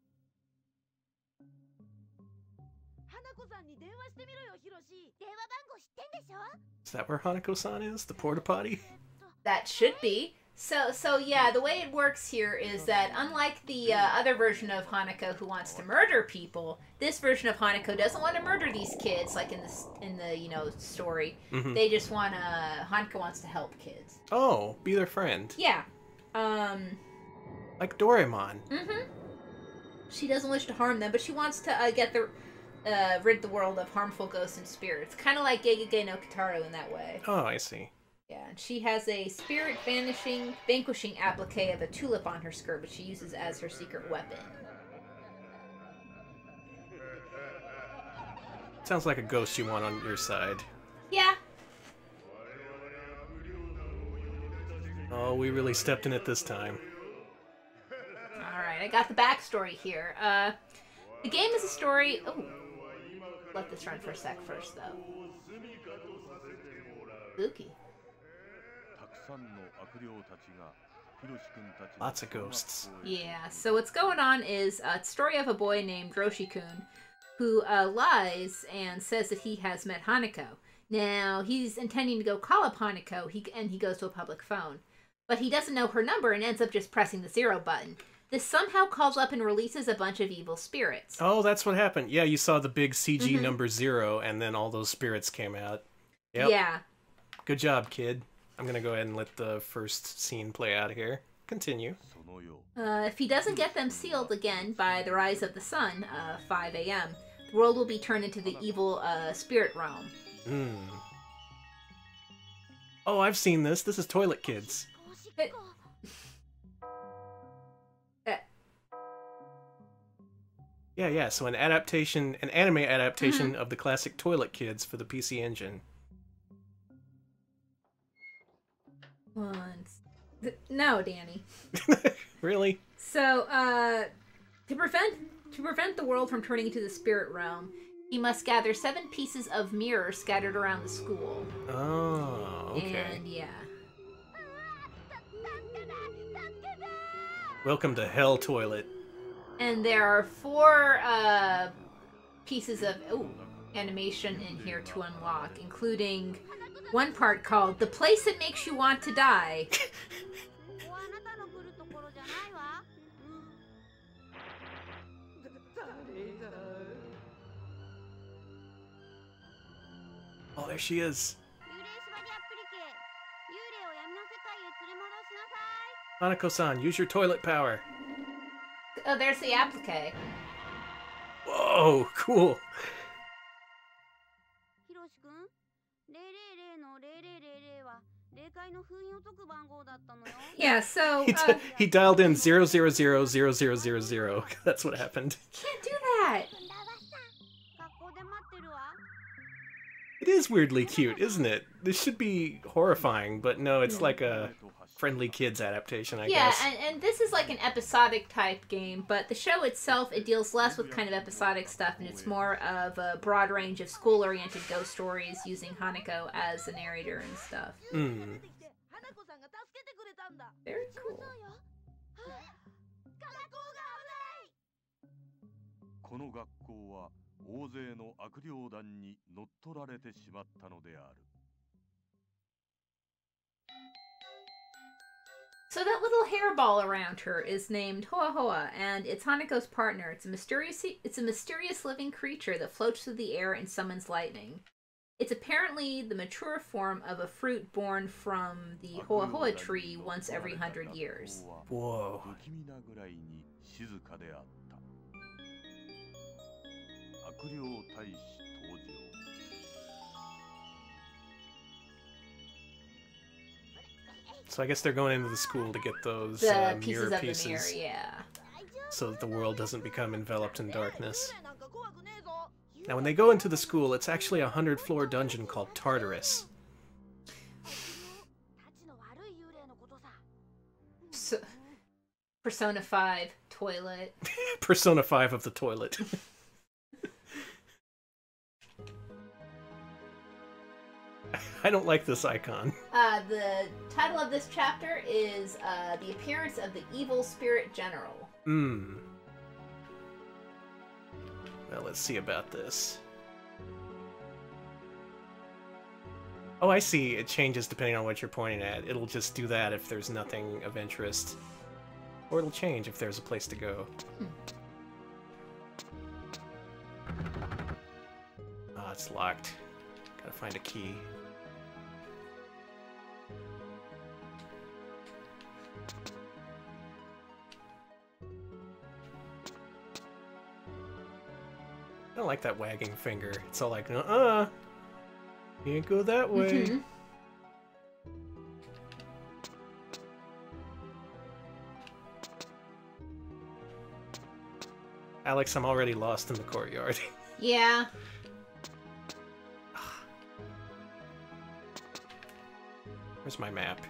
Is that where Hanako-san is? The porta potty? That should be. So, so yeah, the way it works here is that unlike the uh, other version of Hanako who wants to murder people, this version of Hanako doesn't want to murder these kids like in the in the you know story. Mm-hmm. They just want to. Hanako wants to help kids. Oh, be their friend. Yeah. Um. Like Doraemon. Mm-hmm. She doesn't wish to harm them, but she wants to uh, get the uh, rid the world of harmful ghosts and spirits. Kind of like Gegege no Kitaru in that way. Oh, I see. Yeah, and she has a spirit vanishing, vanquishing applique of a tulip on her skirt, which she uses as her secret weapon. Sounds like a ghost you want on your side. Yeah. Oh, we really stepped in it this time. Alright, I got the backstory here. Uh, the game is a story... Oh, let this run for a sec first, though. Spooky. Lots of ghosts. Yeah, so what's going on is a story of a boy named Roshi-kun who uh, lies and says that he has met Hanako. Now, he's intending to go call up Hanako, he, and he goes to a public phone. But he doesn't know her number and ends up just pressing the zero button. This somehow calls up and releases a bunch of evil spirits. Oh, that's what happened. Yeah, you saw the big C G Mm-hmm. number zero, and then all those spirits came out. Yep. Yeah. Good job, kid. I'm gonna go ahead and let the first scene play out here. Continue. Uh, if he doesn't get them sealed again by the rise of the sun, uh, five A M, the world will be turned into the evil uh, spirit realm. Hmm. Oh, I've seen this. This is Toilet Kids. But, uh, Yeah, yeah. So an adaptation, an anime adaptation of the classic Toilet Kids for the P C Engine. once. Th- No, Danny. Really? So, uh, to prevent to prevent the world from turning into the spirit realm, he must gather seven pieces of mirror scattered around the school. Oh, okay. And yeah. Welcome to Hell Toilet. And there are four uh, pieces of ooh, animation in here to unlock, including one part called "The Place That Makes You Want to Die." Oh, there she is. Hanako-san, use your toilet power. Oh, there's the applique. Whoa, cool. Yeah, so He, uh, he dialed in zero zero zero zero zero zero zero. That's what happened. can't do that. He It is weirdly cute, isn't it? This should be horrifying, but no, it's like a friendly kids adaptation, I yeah, guess. and, and this is like an episodic type game, but the show itself, it deals less with kind of episodic stuff, and it's more of a broad range of school-oriented ghost stories using Hanako as a narrator and stuff. Mm. Very cool. この学校は大勢の悪霊団に乗っ取られてしまったのである。 So that little hairball around her is named Hoa Hoa, and it's Hanako's partner. It's a mysterious, it's a mysterious living creature that floats through the air and summons lightning. It's apparently the mature form of a fruit born from the Hoa Hoa tree once every hundred years. Whoa. So I guess they're going into the school to get those the uh, pieces mirror of pieces, the mirror, yeah. so that the world doesn't become enveloped in darkness. Now, when they go into the school, it's actually a hundred-floor dungeon called Tartarus. So, Persona five toilet. Persona five of the toilet. I don't like this icon. Uh, the title of this chapter is uh, The Appearance of the Evil Spirit General. Hmm. Well, let's see about this. Oh, I see. It changes depending on what you're pointing at. It'll just do that if there's nothing of interest. Or it'll change if there's a place to go. Hmm. Ah, it's locked. Gotta find a key. I don't like that wagging finger. It's all like, uh-uh. Can't go that way. Mm-hmm. Alex, I'm already lost in the courtyard. Yeah. Where's my map?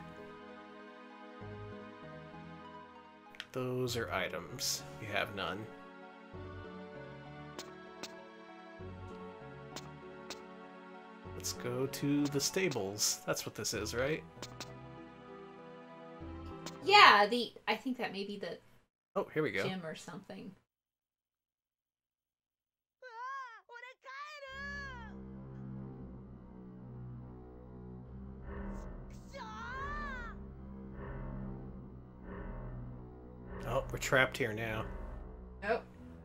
Those are items. We have none. Let's go to the stables. That's what this is, right? Yeah, the I think that may be the Oh, here we go. gym or something. Oh, we're trapped here now. Oh.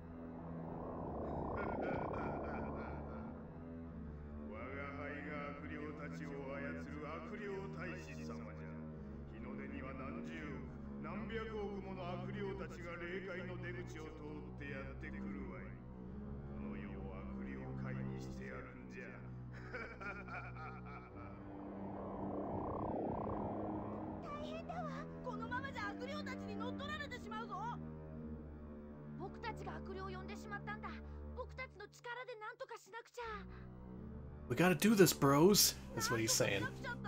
僕たちが悪霊を呼んでしまったんだ。僕たちの力で何とかしなくちゃ。 We gotta do this, bros. That's what he's saying.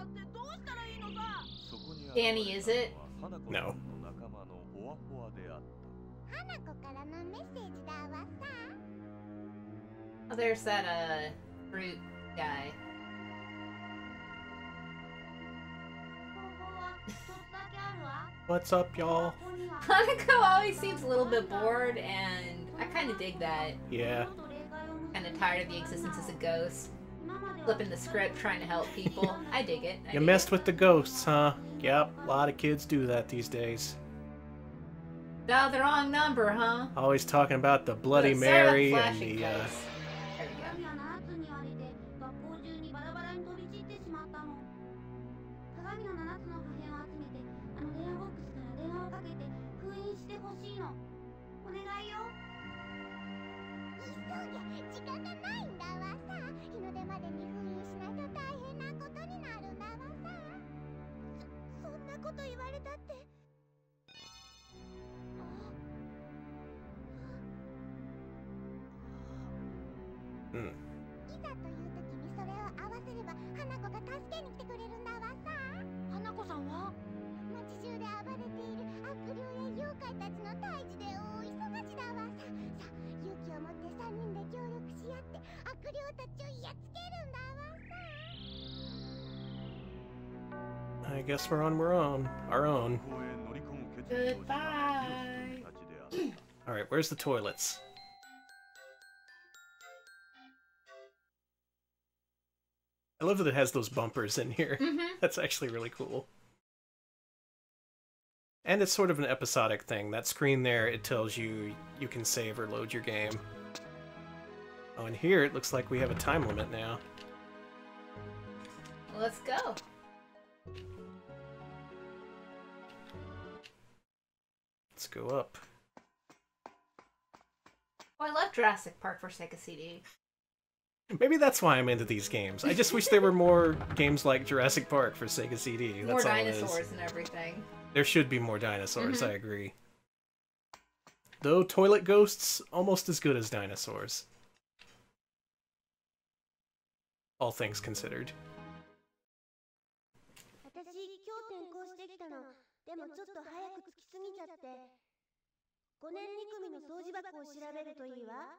Danny, is it? No. Oh, there's that, uh, fruit guy. What's up, y'all? Hanako always seems a little bit bored, and I kind of dig that. Yeah. Kind of tired of the existence as a ghost. Flipping the script, trying to help people. I dig it. I You dig messed it. with the ghosts, huh? Yep, a lot of kids do that these days. Dial the wrong number, huh? Always talking about the Bloody Look, sorry about Mary and flashing the, uh... lights. There we go. Hmm. I guess we're on we're on our own. Goodbye. Alright, where's the toilets? I love that it has those bumpers in here. Mm-hmm. That's actually really cool. And it's sort of an episodic thing. That screen there, it tells you you can save or load your game. Oh, and here it looks like we have a time limit now. Let's go. Let's go up. Oh, I love Jurassic Park for Sega C D. Maybe that's why I'm into these games. I just wish there were more games like Jurassic Park for Sega C D. More That's all it is. dinosaurs and everything. There should be more dinosaurs, Mm-hmm. I agree. Though toilet ghosts, almost as good as dinosaurs. All things considered. 私今日転校してきたの。でもちょっと早く着きすぎちゃって。ごねんに組の掃除箱を調べるといいわ。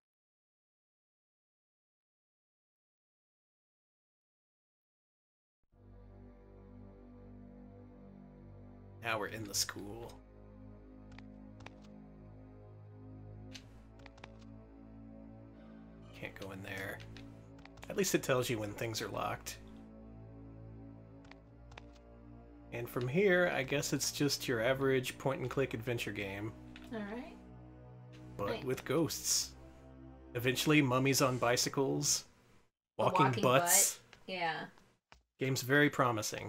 Now we're in the school. Can't go in there. At least it tells you when things are locked. And from here, I guess it's just your average point-and-click adventure game. Alright. But Right. with ghosts. Eventually, mummies on bicycles. A Walking, walking butts. butt. Yeah. Game's very promising.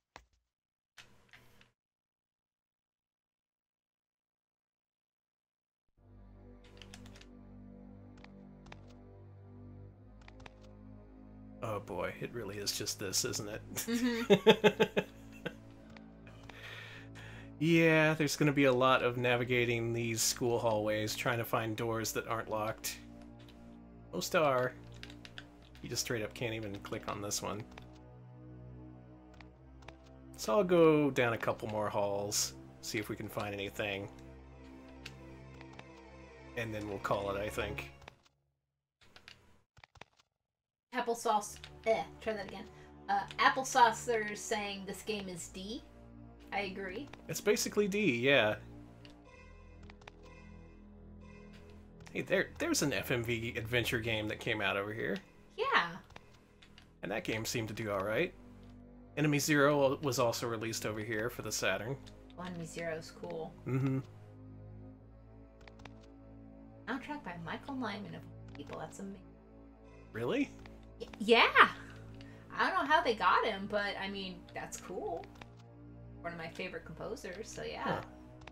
Oh boy, it really is just this, isn't it? Mm-hmm. Yeah, there's going to be a lot of navigating these school hallways, trying to find doors that aren't locked. Most are. You just straight up can't even click on this one. So I'll go down a couple more halls, see if we can find anything. And then we'll call it, I think. Applesauce. Eh, try that again. Uh, Applesaucer's saying this game is D. I agree. It's basically D, yeah. Hey, there, there's an F M V adventure game that came out over here. Yeah. And that game seemed to do alright. Enemy Zero was also released over here for the Saturn. Enemy Zero's cool. Mm-hmm. Soundtrack by Michael Nyman of people. That's amazing. Really? Y- yeah. I don't know how they got him, but I mean, that's cool. One of my favorite composers, so yeah. Huh.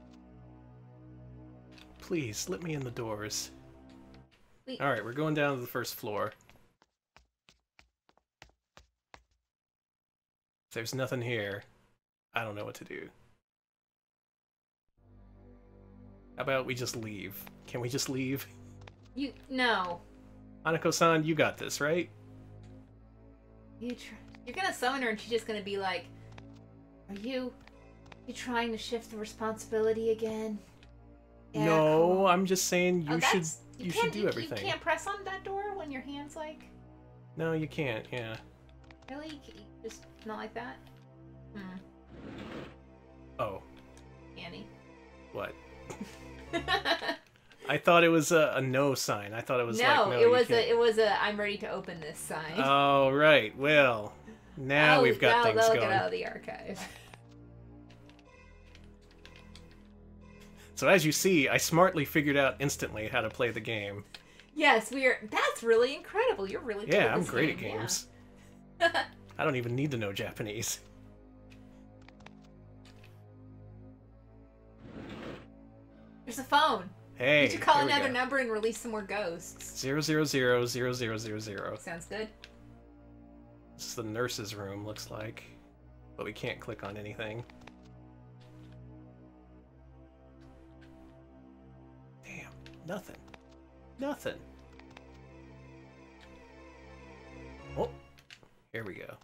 Please, let me in the doors. Wait. Alright, we're going down to the first floor. If there's nothing here, I don't know what to do. How about we just leave? Can we just leave? You no. Hanako-san, you got this, right? You tr- you're gonna summon her, and she's just gonna be like, "Are you, you trying to shift the responsibility again?" Yeah, no, cool. I'm just saying you Oh, should that's- you, you should can't- do you, everything. You can't press on that door when your hand's like. No, you can't. Yeah. Really? You c- Just not like that? Hmm. Oh, Annie. what? I thought it was a, a no sign. I thought it was no, like no. it you was can't. a it was a I'm ready to open this sign. Oh right. Well, now Oh, we've got now things they'll going. get out of the archive. So as you see, I smartly figured out instantly how to play the game. Yes, we are. That's really incredible. You're really good Yeah, at I'm this great game, at games. Yeah. I don't even need to know Japanese. There's a phone. Hey, Did you call here we another go. number and release some more ghosts? Zero zero zero zero zero zero zero. Sounds good. This is the nurse's room, looks like, but we can't click on anything. Damn, nothing, nothing. Oh, here we go.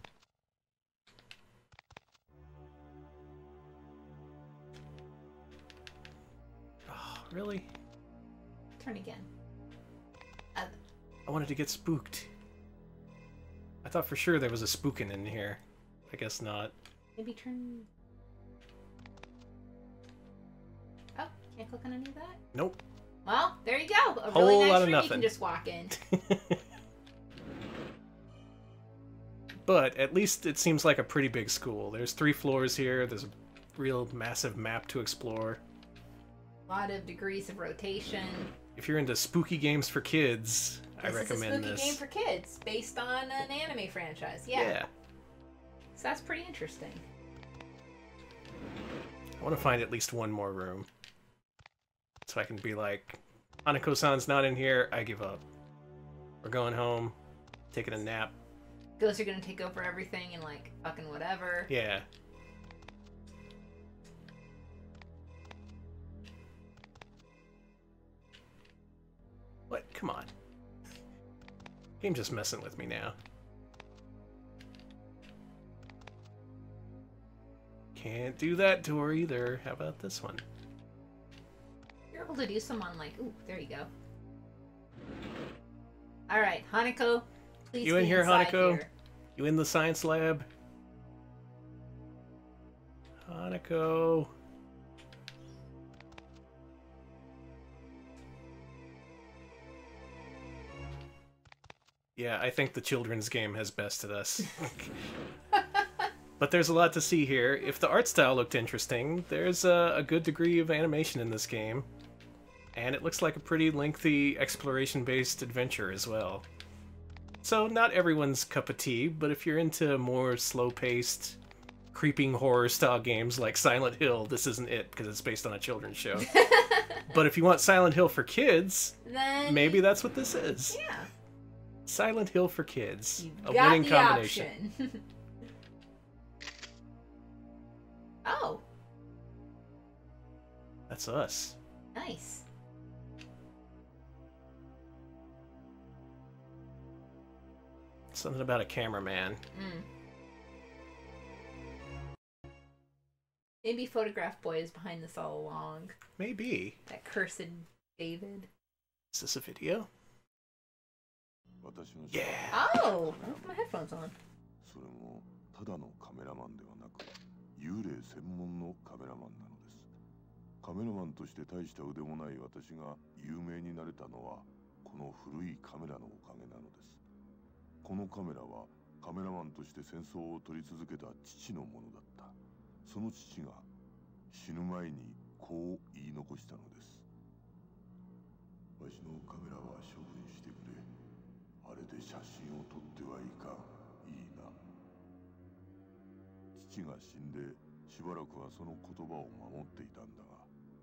Oh, really? Turn again. Uh, I wanted to get spooked. I thought for sure there was a spookin' in here. I guess not. Maybe turn... Oh, can't click on any of that? Nope. Well, there you go. A Whole really lot nice of room you nothing. can just walk in. But at least it seems like a pretty big school. There's three floors here. There's a real massive map to explore. A lot of degrees of rotation. If you're into spooky games for kids, I This recommend is a spooky this. game for kids based on an anime franchise. Yeah. Yeah. So that's pretty interesting. I want to find at least one more room. So I can be like, Hanako-san's not in here, I give up. We're going home, taking a nap. Ghosts are gonna take over everything and like fucking whatever. Yeah. What? Come on. Game just messing with me now. Can't do that door either. How about this one? You're able to do some on like, ooh, there you go. Alright, Hanako, please You in be here, inside Hanako? here. You in the science lab? Hanako. Yeah, I think the children's game has bested us. But there's a lot to see here. If the art style looked interesting, there's a, a good degree of animation in this game. And it looks like a pretty lengthy exploration-based adventure as well. So not everyone's cup of tea, but if you're into more slow-paced, creeping horror-style games like Silent Hill, this isn't it, because it's based on a children's show. But if you want Silent Hill for kids, Then maybe that's what this is. yeah. Silent Hill for kids. You've A got winning the combination. option. Oh, That's us. nice. Something about a cameraman. Mm. Maybe Photograph Boy is behind this all along. Maybe. That cursed David. Is this a video? 私の Yeah. Oh, I put my headphones on. それもただのカメラマンではなく幽霊専門のカメラマンなのです。カメラマンとして大した腕もない私が有名になれたのはこの古いカメラのおかげなのです。このカメラはカメラマンとして戦争を撮り続けた父のものだった。その父が死ぬ前にこう言い残したのです。わしのカメラは処分してくれ。あれで写真を撮ってはいかん。いいな。父が死んでしばらくはその言葉を守っていたんだが。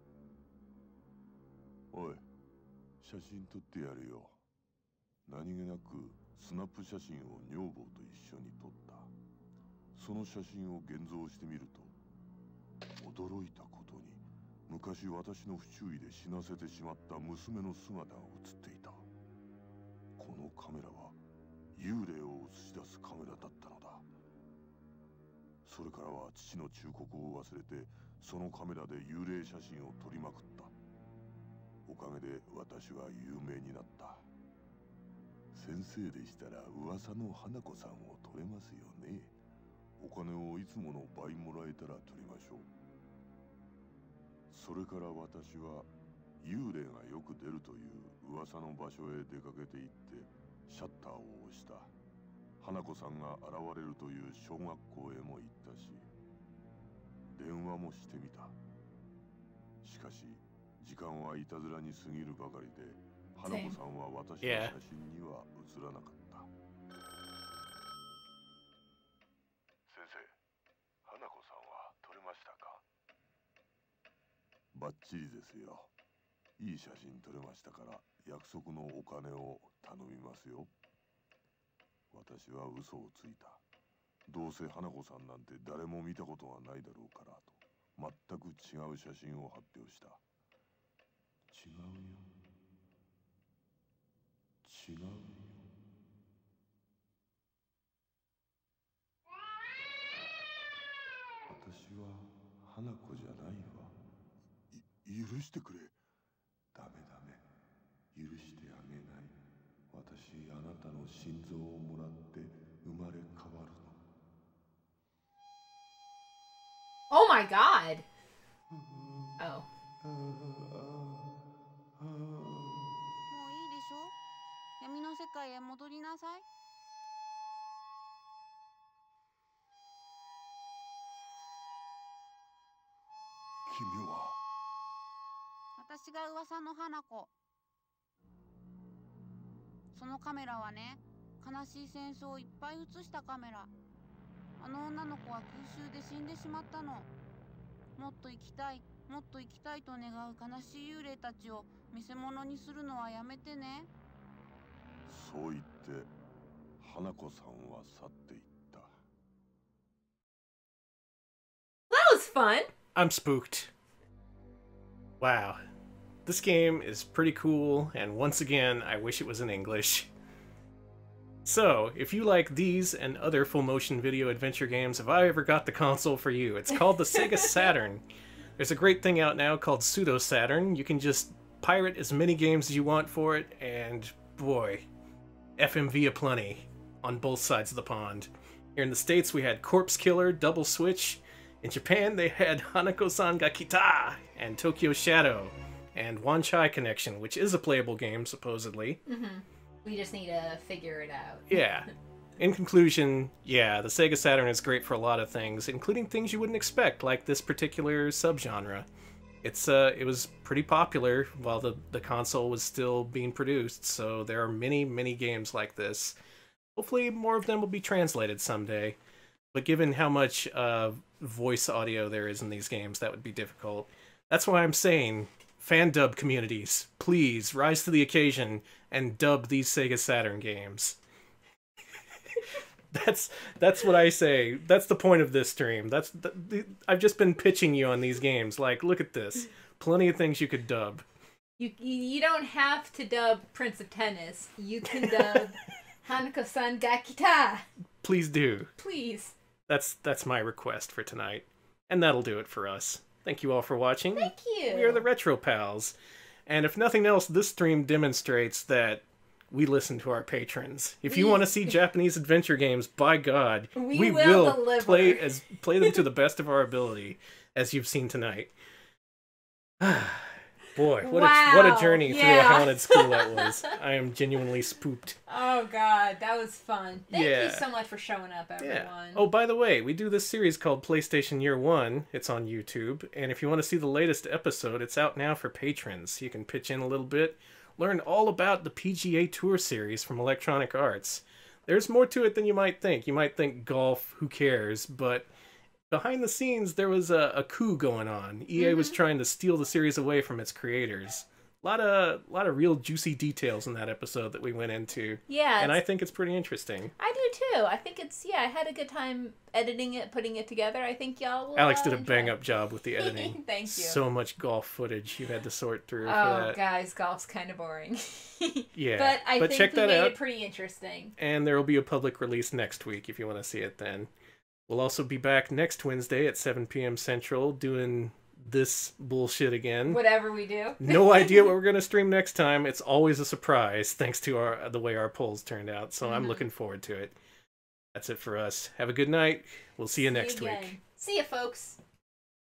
おい、写真撮ってやるよ。何気なくスナップ写真を女房と一緒に撮った。その写真を現像してみると、驚いたことに昔私の不注意で死なせてしまった娘の姿が写っていた。このカメラは幽霊を映し出すカメラだったのだ。それからは父の忠告を忘れてそのカメラで幽霊写真を撮りまくった。おかげで私は有名になった。先生でしたら噂の花子さんを撮れますよね。お金をいつもの倍もらえたら撮りましょう。それから私は幽霊がよく出るという噂の場所へ出かけて行ってシャッターを押した。花子さんが現れるという小学校へも行ったし、電話もしてみた。しかし時間はいたずらに過ぎるばかりで、花子さんは私の写真には写らなかった。先生、花子さんは撮れましたか？バッチリですよ。いい写真撮れましたから約束のお金を頼みますよ。私は嘘をついた。どうせ花子さんなんて誰も見たことがないだろうからと全く違う写真を発表した。違うよ。違うよ。私は花子じゃないわ。い、許してくれ。ダメダメ。許してあげない。私、あなたの心臓をもらって生まれ変わるの。 Oh my god! Oh. もういいでしょ闇の世界へ戻りなさい。 君は私が噂の花子。そのカメラはね、悲しい戦争をいっぱい映したカメラ。あの女の子は空襲で死んでしまったの。もっと生きたい、もっと生きたいと願う悲しい幽霊たちを見せ物にするのはやめてね。 そう言って花子さんは去っていった。 That was fun! I'm spooked. Wow. This game is pretty cool, and once again, I wish it was in English. So, if you like these and other full-motion video adventure games, have I ever got the console for you? It's called the Sega Saturn. There's a great thing out now called Pseudo Saturn. You can just pirate as many games as you want for it, and boy, F M V aplenty on both sides of the pond. Here in the States, we had Corpse Killer, Double Switch. In Japan, they had Hanako-san Ga Kita and Tokyo Shadow and Wanchai Connection, which is a playable game, supposedly. Mm-hmm. We just need to figure it out. Yeah. In conclusion, yeah, the Sega Saturn is great for a lot of things, including things you wouldn't expect, like this particular subgenre. It's uh, it was pretty popular while the, the console was still being produced, so there are many, many games like this. Hopefully more of them will be translated someday. But given how much uh, voice audio there is in these games, that would be difficult. That's why I'm saying, fan dub communities, please rise to the occasion and dub these Sega Saturn games. that's that's what I say. That's the point of this stream. That's the, the, I've just been pitching you on these games. Like, look at this. Plenty of things you could dub. You you don't have to dub Prince of Tennis. You can dub Hanako-san Ga Kita. Please do. Please. That's that's my request for tonight. And that'll do it for us. Thank you all for watching. Thank you. We are the Retro Pals. And if nothing else, this stream demonstrates that we listen to our patrons. If you We- want to see Japanese adventure games, by God, We we, will will, deliver. play as play them to the best of our ability, as you've seen tonight. Boy, what Wow, a what a journey through a yeah. haunted school that was. I am genuinely spooked. Oh god, that was fun. Thank Yeah. you so much for showing up, everyone. Yeah. Oh, by the way, we do this series called PlayStation Year One. It's on YouTube, and if you want to see the latest episode, it's out now for patrons. You can pitch in a little bit, learn all about the P G A Tour series from Electronic Arts. There's more to it than you might think. You might think golf, who cares? But behind the scenes, there was a, a coup going on. E A Mm-hmm. was trying to steal the series away from its creators. A lot of, lot of real juicy details in that episode that we went into. Yeah, And I it's- think it's pretty interesting. I do too. I think it's yeah. I had a good time editing it, putting it together. I think y'all will. Alex uh, did a enjoy bang it. up job with the editing. Thank you. So much golf footage you had to sort through for Oh, that. guys, golf's kind of boring. Yeah, but I but think check we that made out. it pretty interesting. And there will be a public release next week if you want to see it then. We'll also be back next Wednesday at seven p.m. Central doing this bullshit again. Whatever we do. No idea what we're going to stream next time. It's always a surprise thanks to our the way our polls turned out. So I'm Mhm. looking forward to it. That's it for us. Have a good night. We'll see you See next again. week. See ya, folks.